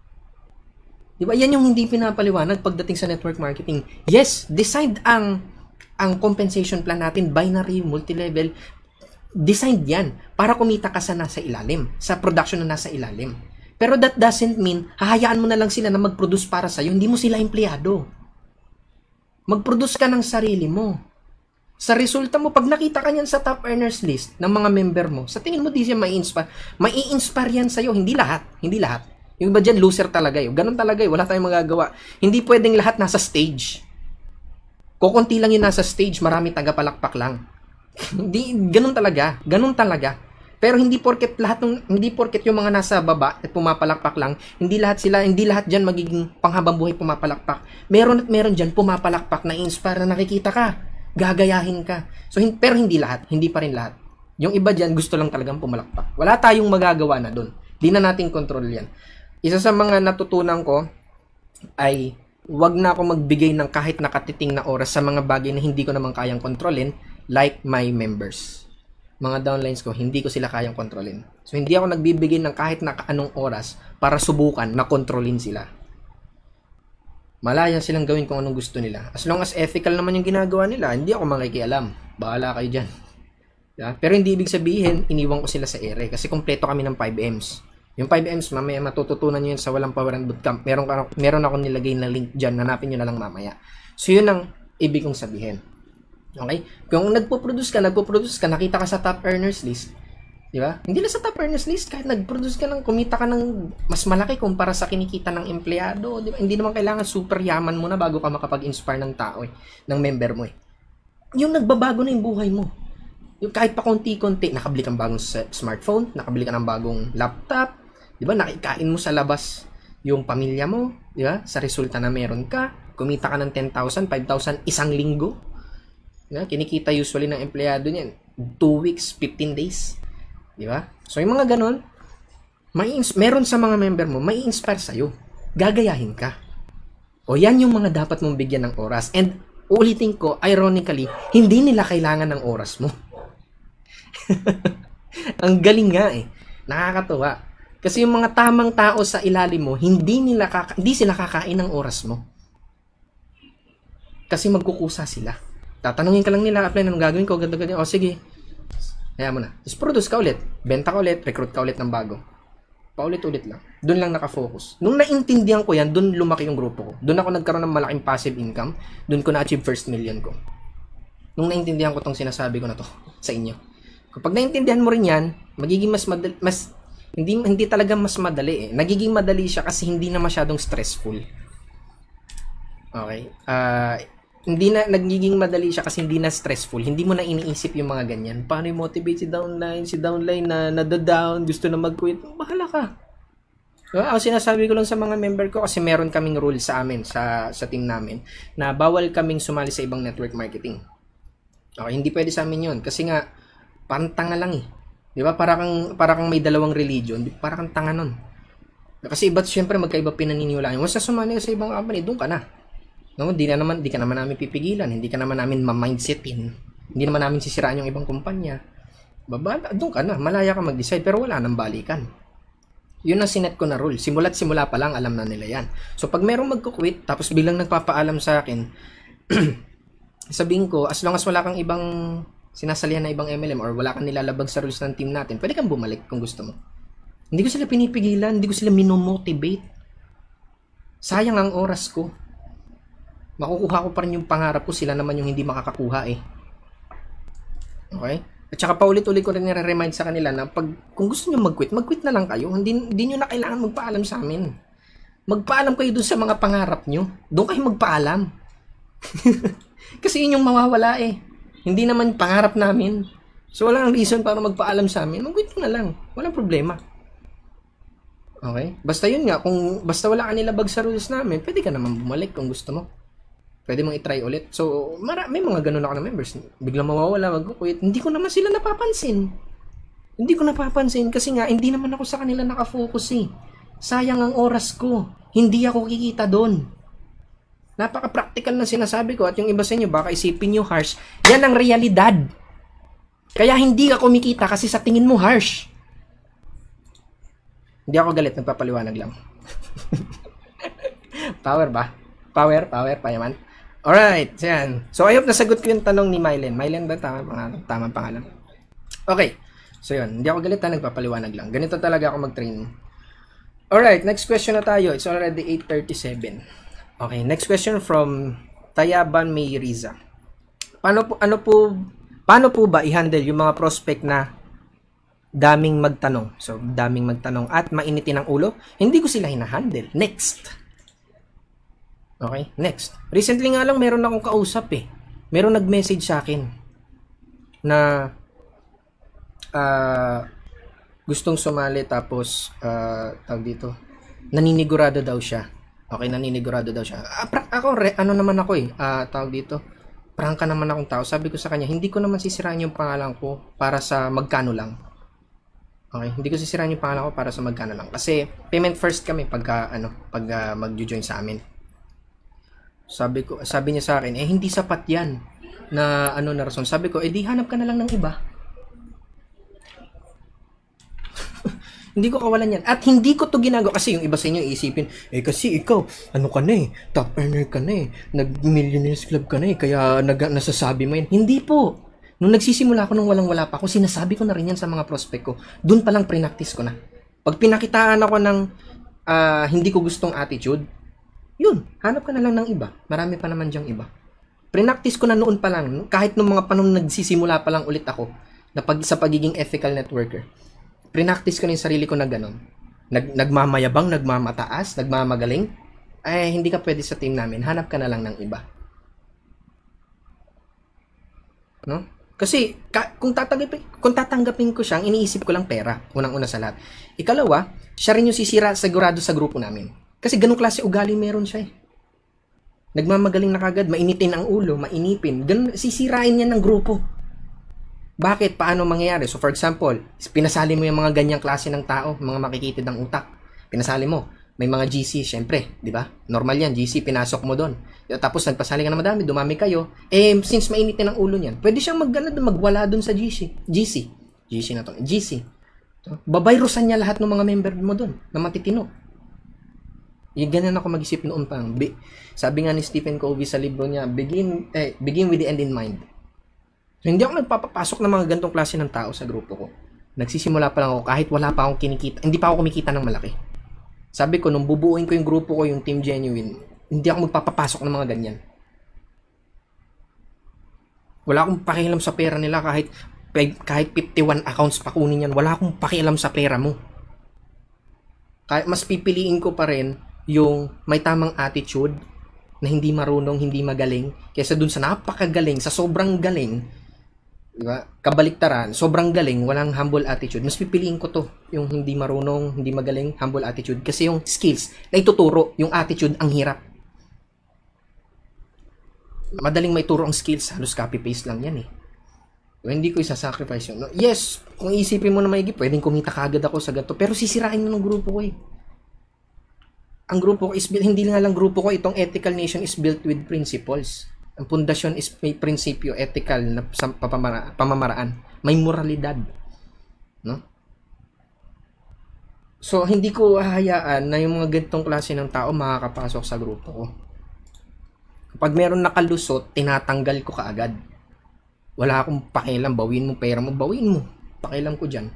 Diba? Yan yung hindi pinapaliwanag pagdating sa network marketing. Yes, decide ang compensation plan natin, binary, multi-level, designed yan para kumita ka sa nasa ilalim, sa production na nasa ilalim. Pero that doesn't mean, hahayaan mo na lang sila na mag-produce para sa'yo, hindi mo sila empleyado. Mag-produce ka ng sarili mo. Sa resulta mo, pag nakita ka niyan sa top earners list ng mga member mo, sa tingin mo di siya mai-inspire. Mai-inspire yan sa'yo, hindi lahat. Hindi lahat. Yung iba dyan, loser talaga yun. Ganun talaga yun, wala tayong magagawa. Hindi pwedeng lahat nasa stage. Kukunti lang yung nasa stage, marami tagapalakpak lang. Ganun talaga. Pero hindi porket yung mga nasa baba at pumapalakpak lang, hindi lahat diyan magiging panghabang buhay pumapalakpak. Meron diyan pumapalakpak na inspire na nakikita ka, gagayahin ka. So pero hindi pa rin lahat. Yung iba diyan gusto lang talagang pumalakpak. Wala tayong magagawa na doon. Di na nating control 'yan. Isa sa mga natutunan ko ay wag na ako magbigay ng kahit nakatiting na oras sa mga bagay na hindi ko naman kayang kontrolin, like my members. Mga downlines ko, hindi ko sila kayang kontrolin. So, hindi ako nagbibigay ng kahit na anong oras para subukan na kontrolin sila. Malaya silang gawin kung anong gusto nila. As long as ethical naman yung ginagawa nila, hindi ako makikialam. Bahala kayo dyan. Yeah? Pero hindi ibig sabihin, iniwan ko sila sa ere. Kasi kompleto kami ng 5Ms. Yung 5Ms, mamaya matututunan nyo yun sa Walang Pawaran Bootcamp. Meron ako nilagay na link dyan. Hanapin nyo na lang mamaya. So, yun ang ibig kong sabihin. Okay? Kung nagpo-produce ka, nakita ka sa top earners list, di ba? Hindi lang sa top earners list, kahit nag-produce ka kumita ka ng mas malaki kumpara sa kinikita ng empleyado, di ba? Hindi naman kailangan super yaman mo na bago ka makapag-inspire ng tao ng member mo Yung nagbabago na yung buhay mo. Yung kahit pa konti-konti, nakabili kang bagong smartphone, nakabili ka ng bagong laptop, di ba? Nakikain mo sa labas yung pamilya mo, di ba? Sa resulta na meron ka, kumita ka ng 10,000, 5,000 isang linggo. Kinikita usually ng empleyado niyan 2 weeks, 15 days. Di ba? So, yung mga ganun, meron sa mga member mo, may inspire sa'yo. gagayahin ka. O yan yung mga dapat mong bigyan ng oras. And ulitin ko, ironically, hindi nila kailangan ng oras mo. Ang galing nga eh. Nakakatuwa. Kasi yung mga tamang tao sa ilalim mo, hindi sila kakain ng oras mo. Kasi magkukusa sila. Tatanungin ka lang nila, apply, anong gagawin ko, ganda-ganda. O sige, kaya mo na. Tapos produce ka ulit, benta ka ulit, recruit ka ulit ng bago. Paulit-ulit lang. Doon lang nakafocus. Nung naintindihan ko yan, doon lumaki yung grupo ko. Doon ako nagkaroon ng malaking passive income. Doon ko na-achieve first million ko. Nung naintindihan ko tong sinasabi ko na to sa inyo. Kapag naintindihan mo rin yan, magiging hindi talaga mas madali eh. Nagiging madali siya kasi hindi na masyadong stressful. Okay? Hindi na nagiging madali siya kasi hindi na stressful. Hindi mo na iniisip yung mga ganyan. Paano i-motivate si downline na nada-down, gusto na mag-quit? Bahala ka. Ang sinasabi ko lang sa mga member ko kasi meron kaming rule sa amin, sa team namin, na bawal kaming sumali sa ibang network marketing. Okay, hindi pwede sa amin yun. Kasi nga, parang tanga lang eh. Di ba? Para kang may dalawang religion. Para kang tanga nun. Kasi iba't syempre magkaiba pinaniniwalaan. Once na sumali sa ibang company, doon ka na. No, di ka naman namin pipigilan, hindi ka naman namin ma-mindsetin. Hindi naman namin sisiraan yung ibang kumpanya. Doon ka na, malaya ka mag-decide pero wala nang balikan. Yun ang sinet ko na rule. Simula pa lang alam na nila yan. So pag merong magko-quit tapos biglang nagpapaalam sa akin, sabihin ko, as long as wala kang ibang sinasalihan na ibang MLM or wala kang nilalabag sa rules ng team natin, pwede kang bumalik kung gusto mo. Hindi ko sila pinipigilan, hindi ko sila minomotivate. Sayang ang oras ko. Makukuha ko pa rin yung pangarap ko, sila naman yung hindi makakakuha eh. Okay? At saka paulit-ulit ko rin nire-remind sa kanila na kung gusto nyo mag-quit na lang kayo. Hindi nyo na kailangan magpaalam sa amin. Magpaalam kayo dun sa mga pangarap nyo. Doon kayo magpaalam. Kasi yun yung mawawala eh. Hindi naman pangarap namin. So walang reason para magpaalam sa amin. Mag-quit na lang. Walang problema. Okay? Basta yun nga, basta wala ka nilabag sa rules namin, pwede ka naman bumalik kung gusto mo. Pwede mong i-try ulit. So, may mga ganun ako na members. Biglang mawawala, mag-quit. Hindi ko naman sila napapansin. Hindi ko napapansin kasi nga, hindi naman ako sa kanila nakafocus eh. Sayang ang oras ko. Hindi ako kikita doon. Napaka-practical na sinasabi ko at yung iba sa inyo, baka isipin nyo harsh. Yan ang realidad. Kaya hindi ka kumikita kasi sa tingin mo harsh. Hindi ako galit, nagpapaliwanag lang. Power ba? Power pa yaman. Alright, yan. So, I hope nasagot ko yung tanong ni Mylen. Mylen ba? Tamang pangalan. Okay. So, yun. Hindi ako galit ha, nagpapaliwanag lang. Ganito talaga ako mag-training. Alright, next question na tayo. It's already 8:37. Okay, next question from Tayaban May Riza. Paano po ba i-handle yung mga prospect na daming magtanong? So, daming magtanong at mainitin ang ulo? Hindi ko sila hina-handle. Next. Okay, next. Recently nga lang meron akong kausap eh. Meron nag-message sa akin na gustong sumali tapos tawag dito, naninigurado daw siya. Okay, naninigurado daw siya. Ano naman ako eh, tawag dito, prangka naman akong tao. Sabi ko sa kanya, hindi ko naman sisirain yung pangalan ko para sa magkano lang. Okay, hindi ko sisirain yung pangalan ko para sa magkano lang. Kasi payment first kami pag mag-join sa amin. Sabi niya sa akin, hindi sapat yan na na rason. Sabi ko, di hanap ka na lang ng iba. Hindi ko kawalan yan. At hindi ko to ginagawa kasi yung iba sa inyo iisipin, kasi ikaw, ka na eh, top earner ka na eh, nag-millionaires club ka na eh, kaya nasasabi mo yan. Hindi po. Nung nagsisimula ako nung walang-wala pa ako, sinasabi ko na rin yan sa mga prospect ko. Doon pa lang pre-practice ko na. Pag pinakitaan ako ng hindi ko gustong attitude, yun, hanap ka na lang ng iba. Marami pa naman diyang iba. Pre-practice ko na noon pa lang, kahit nung mga panong nagsisimula pa lang ulit ako, sa pagiging ethical networker. Pre-practice ko na yung sarili ko na gano'n. Nagmamayabang, nagmamataas, nagmamagaling. Hindi ka pwede sa team namin. Hanap ka na lang ng iba. No? Kasi, kung tatanggapin ko siya, iniisip ko lang pera. Unang-una sa lahat. Ikalawa, siya rin yung sisira sigurado sa grupo namin. Kasi ganung klase ugali meron siya eh. Nagmamagaling na kagad, mainitin ang ulo, mainipin. Sisirain niya ng grupo. Bakit? Paano mangyayari? So for example, pinasali mo yung mga ganyang klase ng tao, mga makikitid ng utak. Pinasali mo. May mga GC, syempre, di ba? Normal yan, GC, pinasok mo doon. Tapos nagpasali ka na madami, dumami kayo. Since mainit na ng ulo niyan, pwede siyang magwala doon sa GC na to. GC. Babayrusan niya lahat ng mga member mo doon na matitino. Yung ganyan ako mag-isip noon pa. Sabi nga ni Stephen Covey sa libro niya, begin with the end in mind. So, hindi ako nagpapapasok ng mga gantong klase ng tao sa grupo ko. Nagsisimula pa lang ako kahit wala pa akong kinikita. Hindi pa ako kumikita ng malaki. Sabi ko, nung bubuuin ko yung grupo ko, yung Team Genuine, hindi ako magpapapasok ng mga ganyan. Wala akong pakialam sa pera nila kahit 51 accounts pa kunin yan. Wala akong pakialam sa pera mo. Kahit mas pipiliin ko pa rin yung may tamang attitude na hindi marunong, hindi magaling, kaysa dun sa napakagaling, sa sobrang galing, diba? Kabaliktaran, sobrang galing, walang humble attitude. Mas pipiliin ko to, yung hindi marunong, hindi magaling, humble attitude. Kasi yung skills na ituturo, yung attitude, ang hirap. Madaling maituro ang skills, halos copy-paste lang yan eh. So, hindi ko isa-sacrifice yun. No, yes, kung isipin mo na maigi, pwedeng kumita kagad ako sa gato, pero sisirain mo ng grupo ko eh. Ang grupo ko is built, hindi nga lang grupo ko, itong Ethical Nation is built with principles. Ang pundasyon is may prinsipyo, ethical na pamamaraan. May moralidad. No? So, hindi ko hahayaan na yung mga ganitong klase ng tao makakapasok sa grupo ko. Kapag meron nakalusot, tinatanggal ko kaagad. Wala akong pakialam, bawin mo pera mo, bawin mo. Pakialam ko dyan.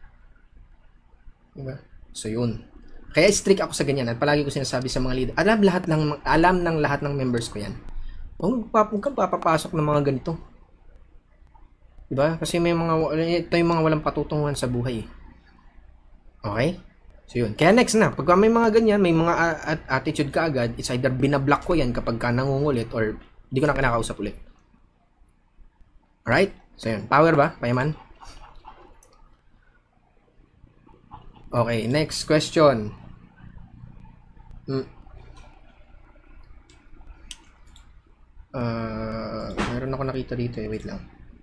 Diba? So, yun. Kaya strict ako sa ganyan at palagi ko sinasabi sa mga leader, alam ng lahat ng members ko yan. Huwag kang papapasok ng mga ganito. Diba? Kasi ito yung mga walang patutunguhan sa buhay. Okay? So yun. Kaya next na, pag may mga ganyan, may mga attitude ka agad, it's either binablock ko yan kapag ka nangungulit or di ko na kinakausap ulit. Alright? So yun. Power ba? Payaman? Okay, next question. Meron ako nakita dito eh. Wait lang.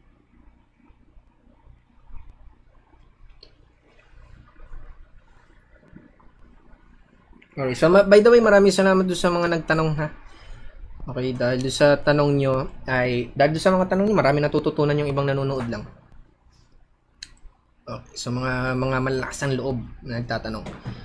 Okay, so by the way, maraming salamat doon sa mga nagtanong ha. Okay, dahil doon sa tanong nyo, dahil doon sa mga tanong nyo, marami natututunan yung ibang nanonood lang. Okay, so mga malakas ang loob na nagtatanong.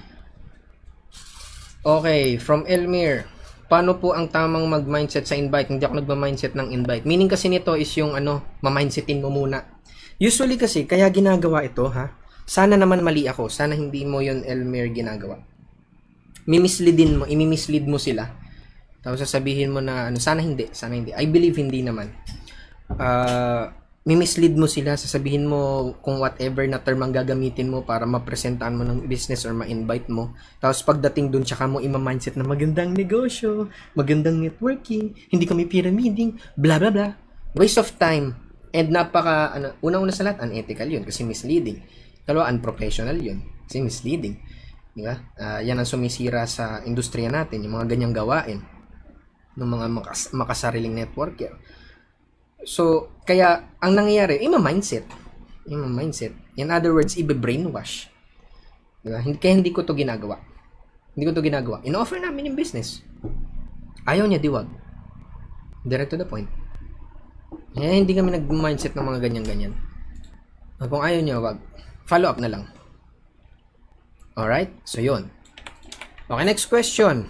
Okay, from Elmir. Paano po ang tamang mag-mindset sa invite? Hindi ako nagma-mindset ng invite. Meaning kasi nito is yung ma-mindsetin mo muna. Usually kasi, kaya ginagawa ito ha. Sana naman mali ako. Sana hindi mo yun, Elmir, ginagawa. Imi-mislead mo sila. Tapos sasabihin mo na, sana hindi. I believe hindi naman. Mimislead mo sila, sasabihin mo kung whatever na term ang gagamitin mo para mapresentaan mo ng business or ma-invite mo. Tapos pagdating dun, tsaka mo ima-mindset na magandang negosyo, magandang networking, hindi kami pyramiding, blah blah blah. Waste of time. And unang-una sa lahat, unethical yun kasi misleading. Kalawa, unprofessional yun kasi misleading. Diba? Yan ang sumisira sa industriya natin, yung mga ganyang gawain ng mga makasariling network. So, kaya, ang nangyayari, ima-mindset. In other words, ibe-brainwash. Diba? Kaya hindi ko to ginagawa. In-offer namin yung business. Ayaw niya, diwag. Direct to the point. Kaya hindi kami nag-mindset ng mga ganyan-ganyan. Kung ayaw niya, wag. Follow up na lang. Alright? So, yun. Okay, next question.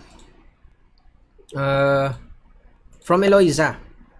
From Eloisa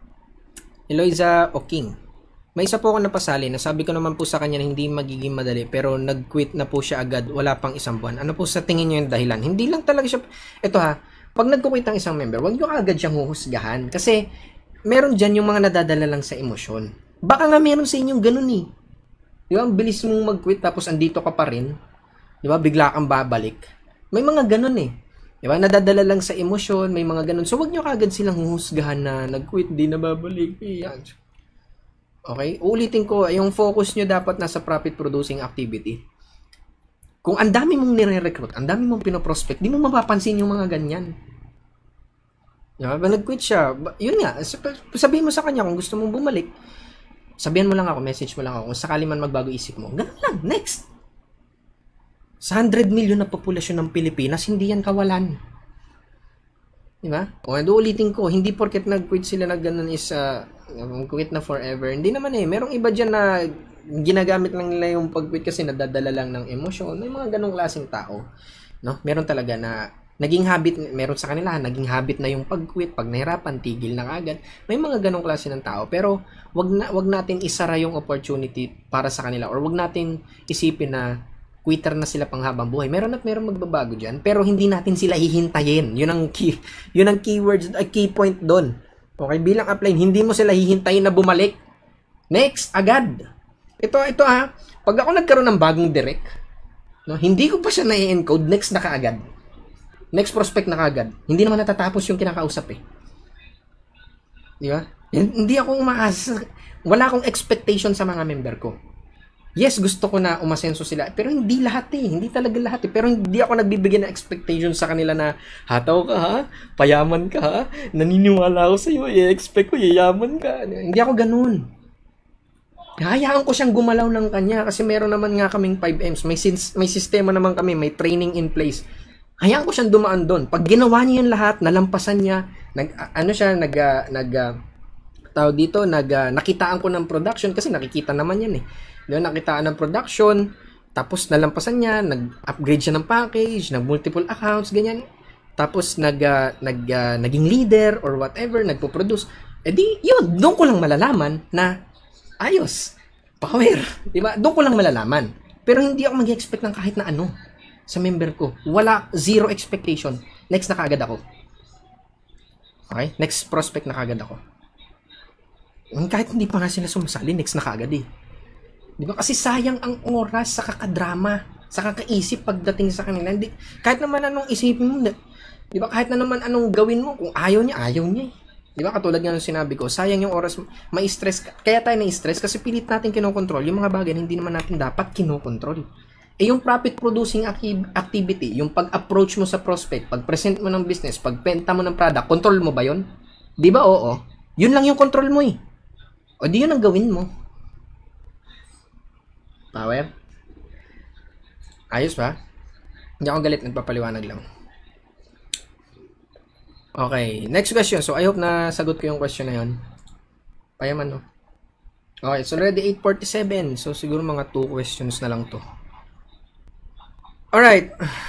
Oking. May isa po ako napasali na sabi ko naman po sa kanya na hindi magiging madali pero nag-quit na po siya agad wala pang isang buwan. Ano po sa tingin niyo yung dahilan? Hindi lang talaga siya... Ito ha, pag nag-quit ang isang member, huwag niyo agad siyang huhusgahan kasi meron dyan yung mga nadadala lang sa emosyon. Baka nga meron sa inyong ganun eh. Di ba? Ang bilis mong mag-quit tapos andito ka pa rin. Di ba? Bigla kang babalik. May mga ganun eh. Diba? Nadadala lang sa emosyon, may mga ganun. So, wag nyo kagad silang huhusgahan na nag-quit, di na babalik. Yan. Okay? Ulitin ko, yung focus nyo dapat nasa profit-producing activity. Kung ang dami mong nire-recruit, ang dami mong pinoprospect, di mo mapapansin yung mga ganyan. Diba? Nag-quit siya. Yun nga, sabihin mo sa kanya kung gusto mong bumalik, sabihan mo lang ako, message mo lang ako, kung sakali man magbago isip mo, ganun lang, next. Sa 100 million na populasyon ng Pilipinas, hindi yan kawalan. Di ba? O, ulitin ko, hindi porket nag-quit sila na ganun is quit na forever. Hindi naman merong iba dyan na ginagamit lang nila yung pag-quit kasi nadadala lang ng emosyon. May mga ganong klaseng tao. No? Meron talaga na naging habit, meron sa kanila, naging habit na yung pag-quit, pag nahirapan, tigil na agad. May mga ganong klase ng tao. Pero wag natin isara yung opportunity para sa kanila or wag natin isipin na quitter na sila panghabang buhay. Meron magbabago dyan, pero hindi natin sila hihintayin. Yun ang keywords, key point doon. Okay, bilang upline, hindi mo sila hihintayin na bumalik. Next, agad. Ito pag ako nagkaroon ng bagong direct, no, hindi ko pa siya na-encode, next na kaagad. Next prospect na kaagad. Hindi naman natatapos yung kinakausap Di ba? Hindi ako umaasa. Wala akong expectation sa mga member ko. Yes, gusto ko na umasenso sila. Pero hindi lahat Hindi talaga lahat Pero hindi ako nagbibigay ng expectation sa kanila na hataw ka ha? Payaman ka ha? Naniniwala ako sa iyo. I-expect ko yayaman ka. Hindi ako ganun. Hayaan ko siyang gumalaw ng kanya kasi meron naman nga kaming 5Ms. May sistema naman kami. May training in place. Hayaan ko siyang dumaan doon. Pag ginawa niya yung lahat, nalampasan niya, nakitaan ko ng production kasi nakikita naman yan nakitaan ng production, tapos nalampasan niya, nag-upgrade siya ng package, nag-multiple accounts, ganyan. Tapos naging leader or whatever, nagpo-produce. Yun, doon ko lang malalaman na ayos, power. Diba? Doon ko lang malalaman. Pero hindi ako mag-expect ng kahit na ano sa member ko. Wala, zero expectation. Next na kaagad ako. Okay? Next prospect na kaagad ako. Kahit hindi pa nga sila sumasali, next na kaagad Di ba? Kasi sayang ang oras sa kakadrama, sa kakaisip pagdating sa kanila. Hindi, kahit naman anong isipin mo, di ba? Kahit na naman anong gawin mo, kung ayaw niya Di ba? Katulad nga ng sinabi ko, sayang yung oras, ma-stress ka. Kaya tayo na-stress kasi pilit natin kinokontrol yung mga bagay na hindi naman natin dapat kinokontrol. Yung profit-producing activity, yung pag-approach mo sa prospect, pag-present mo ng business, pag-benta mo ng product, control mo ba yun? Di ba? Oo. Yun lang yung control mo O di yun ang gawin mo. Power? Ayos ba? Hindi ako galit, nagpapaliwanag lang. Okay, next question. So, I hope na sagot ko yung question na yun. Payaman, no? Okay, so already 8:47. So, siguro mga 2 questions na lang to. Alright.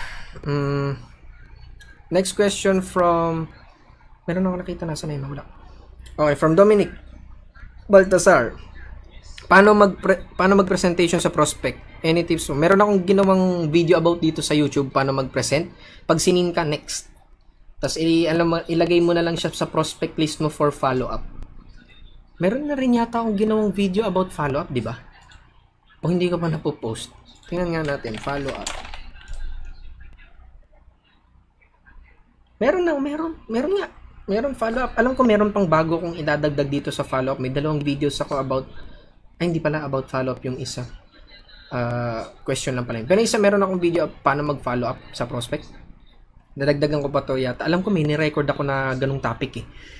Next question from... Meron ako nakita, nasa na yung mahula. Okay, from Dominic Baltasar. Paano mag-presentation sa prospect? Any tips mo? Meron akong ginawang video about dito sa YouTube, paano mag-present. Pag sinin ka, next. Tapos ilagay mo na lang siya sa prospect list mo for follow-up. Meron na rin yata akong ginawang video about follow-up, di ba? O hindi ko pa napopost. Tingnan nga natin, follow-up. Meron nga. Meron follow-up. Alam ko meron pang bago kong idadagdag dito sa follow-up. May 2 videos ako about... Ay, hindi pala about follow-up yung isa. Question lang pala yun. Pero isa, meron akong video paano mag-follow up sa prospect. Dadagdagan ko pa to yata. Alam ko may ni-record ako na ganung topic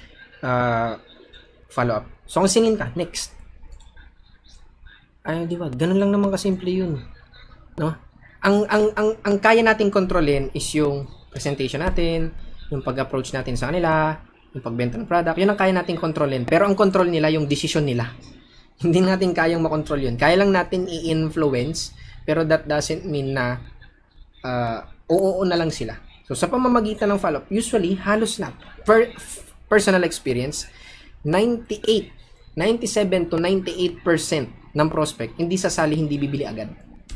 follow up. So, kung singin ka, next. Ay, di ba? Ganun lang naman kasimple yun. No? Ang kaya nating kontrolin is yung presentation natin, yung pag-approach natin sa kanila, yung pagbenta ng product. Yun ang kaya nating kontrolin. Pero ang control nila, yung decision nila. Hindi natin kayang makontrol yun. Kaya lang natin i-influence, pero that doesn't mean na oo na lang sila. So, sa pamamagitan ng follow-up, usually, halos na, personal experience, 97 to 98% ng prospect, hindi sasali, hindi bibili agad.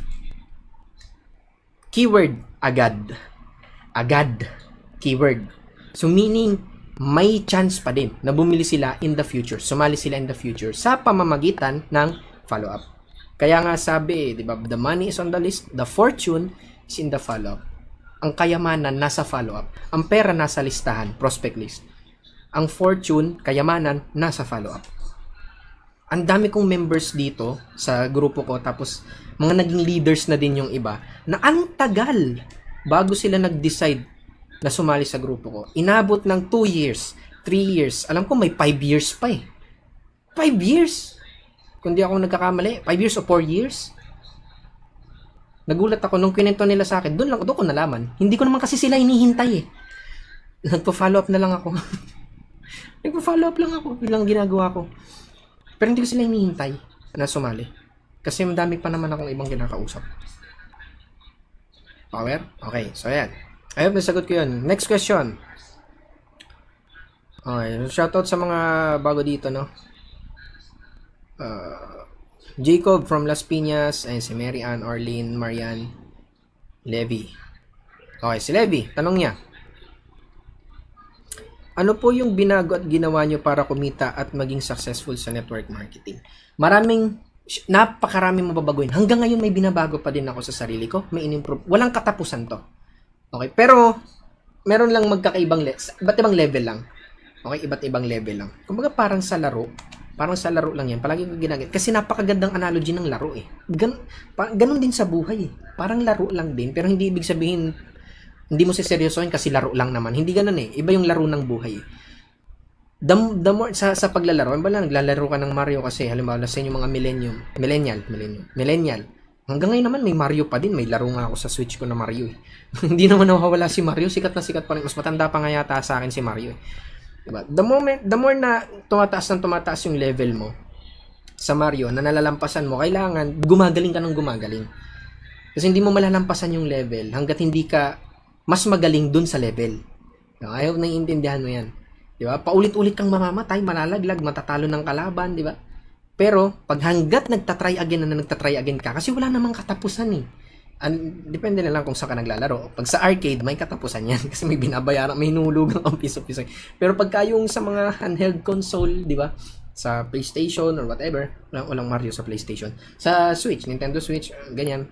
Keyword, agad. Agad. Keyword. So, meaning, may chance pa din na bumili sila in the future, sumali sila in the future sa pamamagitan ng follow-up. Kaya nga sabi, di ba, the money is on the list, the fortune is in the follow-up. Ang kayamanan nasa follow-up. Ang pera nasa listahan, prospect list. Ang fortune, kayamanan, nasa follow-up. Ang dami kong members dito sa grupo ko, tapos mga naging leaders na din yung iba, na ang tagal bago sila nag-decide na sumali sa grupo ko. Inabot ng 2 years, 3 years. Alam ko may 5 years pa 5 years! Kung di ako nagkakamali, 5 years o 4 years. Nagulat ako nung kinento nila sa akin. Doon ko nalaman. Hindi ko naman kasi sila hinihintay eh. Nagpo-follow up na lang ako. Nagpo-follow up lang ako. Yun lang ginagawa ko. Pero hindi ko sila hinihintay na sumali. Kasi madami pa naman akong ibang kinakausap. Power? Okay, so ayan. I hope nasagot ko yun. Next question. Okay, shoutout sa mga bago dito, no? Jacob from Las Piñas, ay si Mary Ann, Orlene, Marian, Levi. Okay, si Levi, tanong niya. Ano po yung binago at ginawa nyo para kumita at maging successful sa network marketing? Napakaraming mababaguhin. Hanggang ngayon may binabago pa din ako sa sarili ko. May in-improve. Walang katapusan to. Okay, pero meron lang magkakaibang iba't ibang level lang. Okay, iba't ibang level lang. Kumbaga parang sa laro lang yan. Palagi ko ginagawa. Kasi napakagandang analogy ng laro eh. Ganun din sa buhay eh. Parang laro lang din. Pero hindi ibig sabihin, hindi mo siseryosohin kasi laro lang naman. Hindi ganun eh. Iba yung laro ng buhay eh. The more, sa paglalaro, naglalaro ka ng Mario kasi, halimbawa, sa inyo mga millennial. Hanggang ngayon naman, may Mario pa din. May laro nga ako sa Switch ko na Mario eh. Hindi naman nawawala si Mario. Sikat na sikat pa rin. Mas matanda pa nga yata sa akin si Mario eh. Diba? The more na tumataas yung level mo sa Mario, na nalalampasan mo, kailangan gumagaling ka ng gumagaling. Kasi hindi mo malalampasan yung level hanggat hindi ka mas magaling dun sa level. Ayaw naiintindihan mo yan. Diba? Paulit-ulit kang mamamatay, malalaglag, matatalo ng kalaban, diba? Pero, pag hanggat nagtatry again ka, kasi wala namang katapusan eh. Depende na lang kung saan ka naglalaro. Pag sa arcade, may katapusan yan. Kasi may binabayaran, may hinulugan ang piso-piso. Pero pagka yung sa mga handheld console, di ba? Sa PlayStation or whatever, walang Mario sa PlayStation. Sa Switch, Nintendo Switch, ganyan.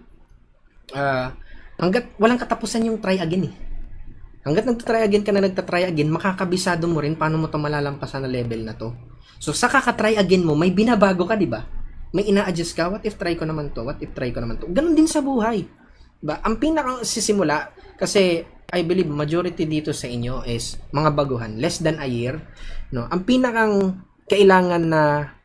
Hanggat walang katapusan yung try again eh. Hanggat nagtatry again, makakabisado mo rin paano mo ito malalampasan na level na to. So, sa kakatry again mo, may binabago ka, di ba? May ina-adjust ka, what if try ko naman to? Ganun din sa buhay. Diba? Ang pinakasisimula, kasi I believe majority dito sa inyo is mga baguhan, less than a year. No? Ang pinakang kailangan na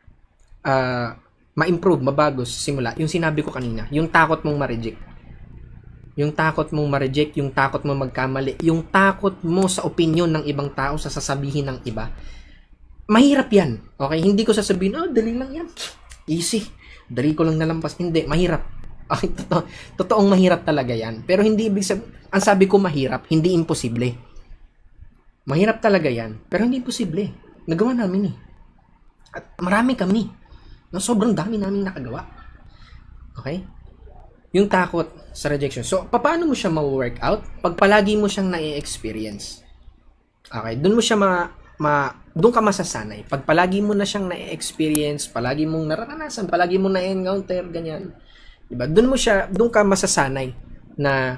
ma-improve, mabago sa simula, yung sinabi ko kanina, yung takot mong ma-reject. Yung takot mong ma-reject, yung takot mong magkamali, yung takot mo sa opinion ng ibang tao, sa sasabihin ng iba. Mahirap yan. Okay? Hindi ko sasabihin, dali lang yan. Easy. Dali ko lang nalampas. Hindi, mahirap. Okay, totoong mahirap talaga yan. Pero hindi ibig sabihin, ang sabi ko mahirap, hindi imposible. Mahirap talaga yan, pero hindi imposible. Nagawa namin eh. At marami kami. Sobrang dami namin nakagawa. Okay? Yung takot sa rejection. So, paano mo siya ma-work out? Pag palagi mo siyang na-experience. Okay, doon mo siya doon ka masasanay. Pag palagi mo na siyang na-experience, palagi mong nararanasan, palagi mong na-encounter, ganyan. Diba? Doon ka masasanay na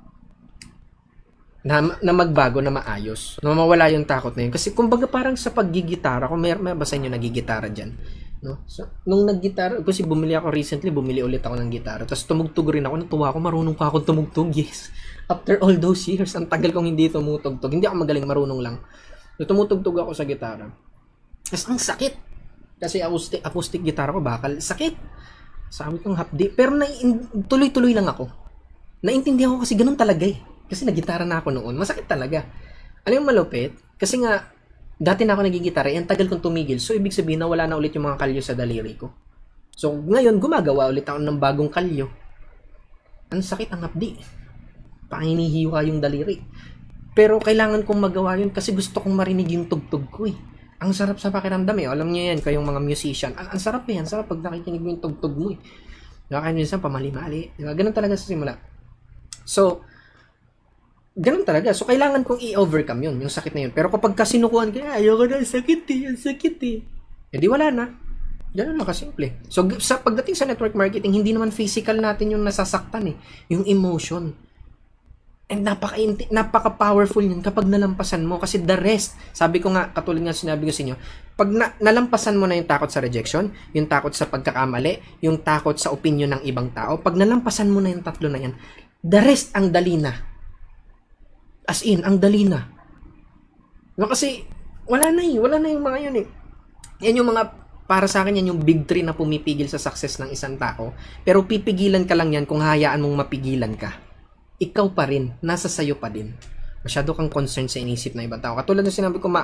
magbago, na maayos. Na mawala yung takot na yun. Kasi kumbaga parang sa paggigitara, kung may basa nyo nagigitara dyan. No? So, nung naggitara, kasi bumili ulit ako ng gitara. Tapos tumugtog rin ako. Natuwa ako, marunong pa ako tumugtog. Yes. After all those years, ang tagal kong hindi tumutugtog. Hindi ako magaling, marunong lang. So, tumutugtog ako sa gitara. Tapos ang sakit. Kasi acoustic gitara ko, bakal. Sakit. Sabi kong hapdi. Pero tuloy-tuloy lang ako. Naintindihan ko kasi ganun talaga eh. Kasi nagitara na ako noon. Masakit talaga. Alam mo malupit? Kasi nga, dati na ako nagigitara, ang tagal kong tumigil. So, ibig sabihin na wala na ulit yung mga kalyo sa daliri ko. So, ngayon, gumagawa ulit ako ng bagong kalyo. Ang sakit ang hapdi. Pakinihiwa yung daliri. Pero kailangan kong magawa yun kasi gusto kong marinig yung tugtog ko eh. Ang sarap sa pakiramdam eh. Alam niyo yan, kayong mga musician. Ang sarap eh. Ang sarap pag nakikinig mo yung tugtog mo eh. Diba? Kaya minsan, pamali-mali. Diba? Ganun talaga sa simula. So, ganun talaga. So, kailangan kong i-overcome yun, yung sakit na yun. Pero kapag kasinukuhan ka, ayoko na, sakit eh. Eh, di wala na. Ganun lang kasimple. So, pagdating sa network marketing, hindi naman physical natin yung nasasaktan eh. Yung emotion. And napaka-powerful yun kapag nalampasan mo. Kasi the rest, sabi ko nga, katulad nga sinabi ko sa inyo, pag nalampasan mo na yung takot sa rejection, yung takot sa pagkakamali, yung takot sa opinion ng ibang tao, pag nalampasan mo na yung tatlo na yan, the rest ang dali na. As in, ang dali na. No, kasi, wala na yung mga yun eh. Yan yung mga para sa akin yan yung big three na pumipigil sa success ng isang tao. Pero pipigilan ka lang yan kung hayaan mong mapigilan ka. Ikaw pa rin, nasa sayo pa din. Masyado kang concerned sa inisip ng ibang tao. Katulad ng sinabi ko,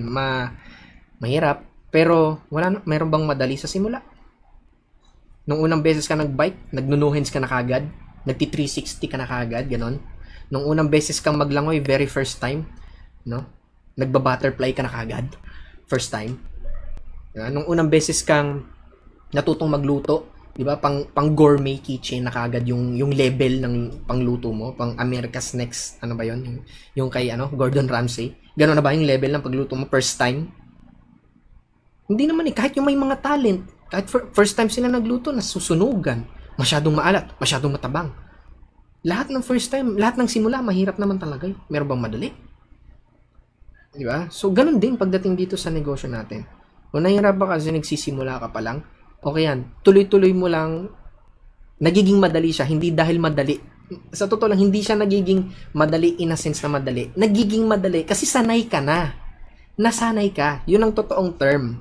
mahirap. Pero meron bang madali sa simula? Nung unang beses ka nagbike, nagnunuhens ka na kagad, nagti-360 ka na kagad, ganon. Nung unang beses kang maglangoy, very first time, no? Nagba-butterfly ka na kagad, first time. Nung unang beses kang natutong magluto, 'di ba? Pang gourmet kitchen na kagad yung level ng pangluto mo, pang America's Next, ano ba 'yon? Yung kay Gordon Ramsay. Ganoon na ba yung level ng pagluto mo first time? Hindi naman kahit yung may mga talent, kahit first time sila nagluto, nasusunugan, masyadong maalat, masyadong matabang. Lahat ng first time, lahat ng simula mahirap naman talaga. Meron bang madali? 'Di ba? So ganoon din pagdating dito sa negosyo natin. Kung nahihirapan ka kasi nagsisimula ka pa lang, okay yan. Tuloy-tuloy mo lang, nagiging madali siya, hindi dahil madali. Sa totoo lang, hindi siya nagiging madali in a sense na madali. Nagiging madali kasi sanay ka na. Nasanay ka. Yun ang totoong term.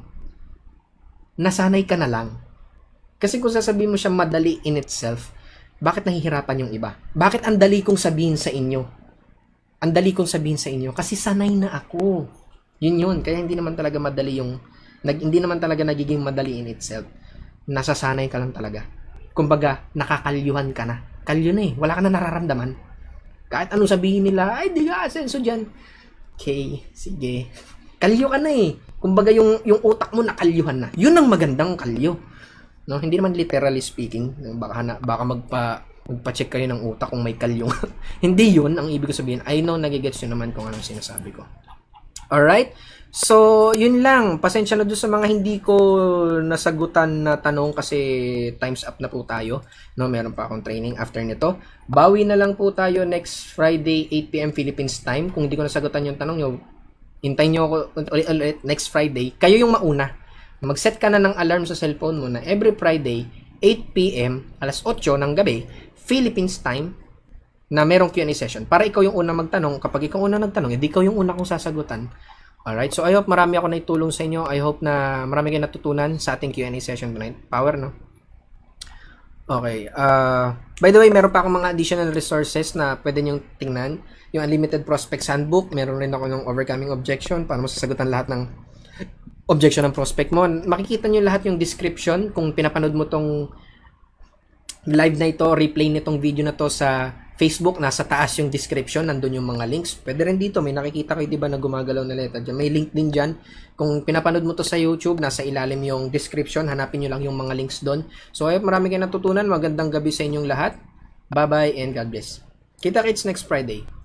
Nasanay ka na lang. Kasi kung sasabihin mo siya madali in itself, bakit nahihirapan yung iba? Bakit ang dali kong sabihin sa inyo? Ang dali kong sabihin sa inyo kasi sanay na ako. Yun. Kaya hindi naman talaga madali hindi naman talaga nagiging madali in itself. Nasasanay ka lang talaga. Kumbaga, nakakalyuhan ka na. Kalyo na wala ka na nararamdaman. Kahit anong sabihin nila, ay di ka asenso dyan. Okay, sige. Kalyo ka na Kumbaga, yung utak mo nakalyuhan na. Yun ang magandang kalyo. No? Hindi naman literally speaking. Baka magpa-check kayo ng utak kung may kalyo. Hindi yun ang ibig sabihin. I know, nagigets yun naman kung anong sinasabi ko. Alright? So, yun lang. Pasensya na doon sa mga hindi ko nasagutan na tanong kasi time's up na po tayo. No, meron pa akong training after nito. Bawi na lang po tayo next Friday, 8 PM Philippines time. Kung hindi ko nasagutan yung tanong nyo, hintayin nyo ako ulit next Friday. Kayo yung mauna. Mag-set ka na ng alarm sa cellphone mo na every Friday, 8 PM, alas 8 ng gabi, Philippines time, na merong Q&A session. Para ikaw yung una magtanong. Kapag ikaw una nagtanong, hindi ikaw yung una kong sasagutan. Alright, so I hope marami ako naitulong sa inyo. I hope na marami kayo natutunan sa ating Q&A session tonight. Power, no? Okay. By the way, meron pa akong mga additional resources na pwede nyo tingnan. Yung Unlimited Prospects Handbook. Meron rin ako ng Overcoming Objection. Paano masasagutan lahat ng objection ng prospect mo. Makikita nyo lahat yung description. Kung pinapanood mo tong live na ito, replay nitong video na to sa Facebook, nasa taas yung description, nandun yung mga links. Pwede rin dito, may nakikita kayo, diba, na gumagalaw na letter dyan. May link din dyan. Kung pinapanood mo to sa YouTube, nasa ilalim yung description. Hanapin nyo lang yung mga links doon. So, ayun, marami kayo natutunan. Magandang gabi sa inyong lahat. Bye-bye and God bless. Kita-kits next Friday.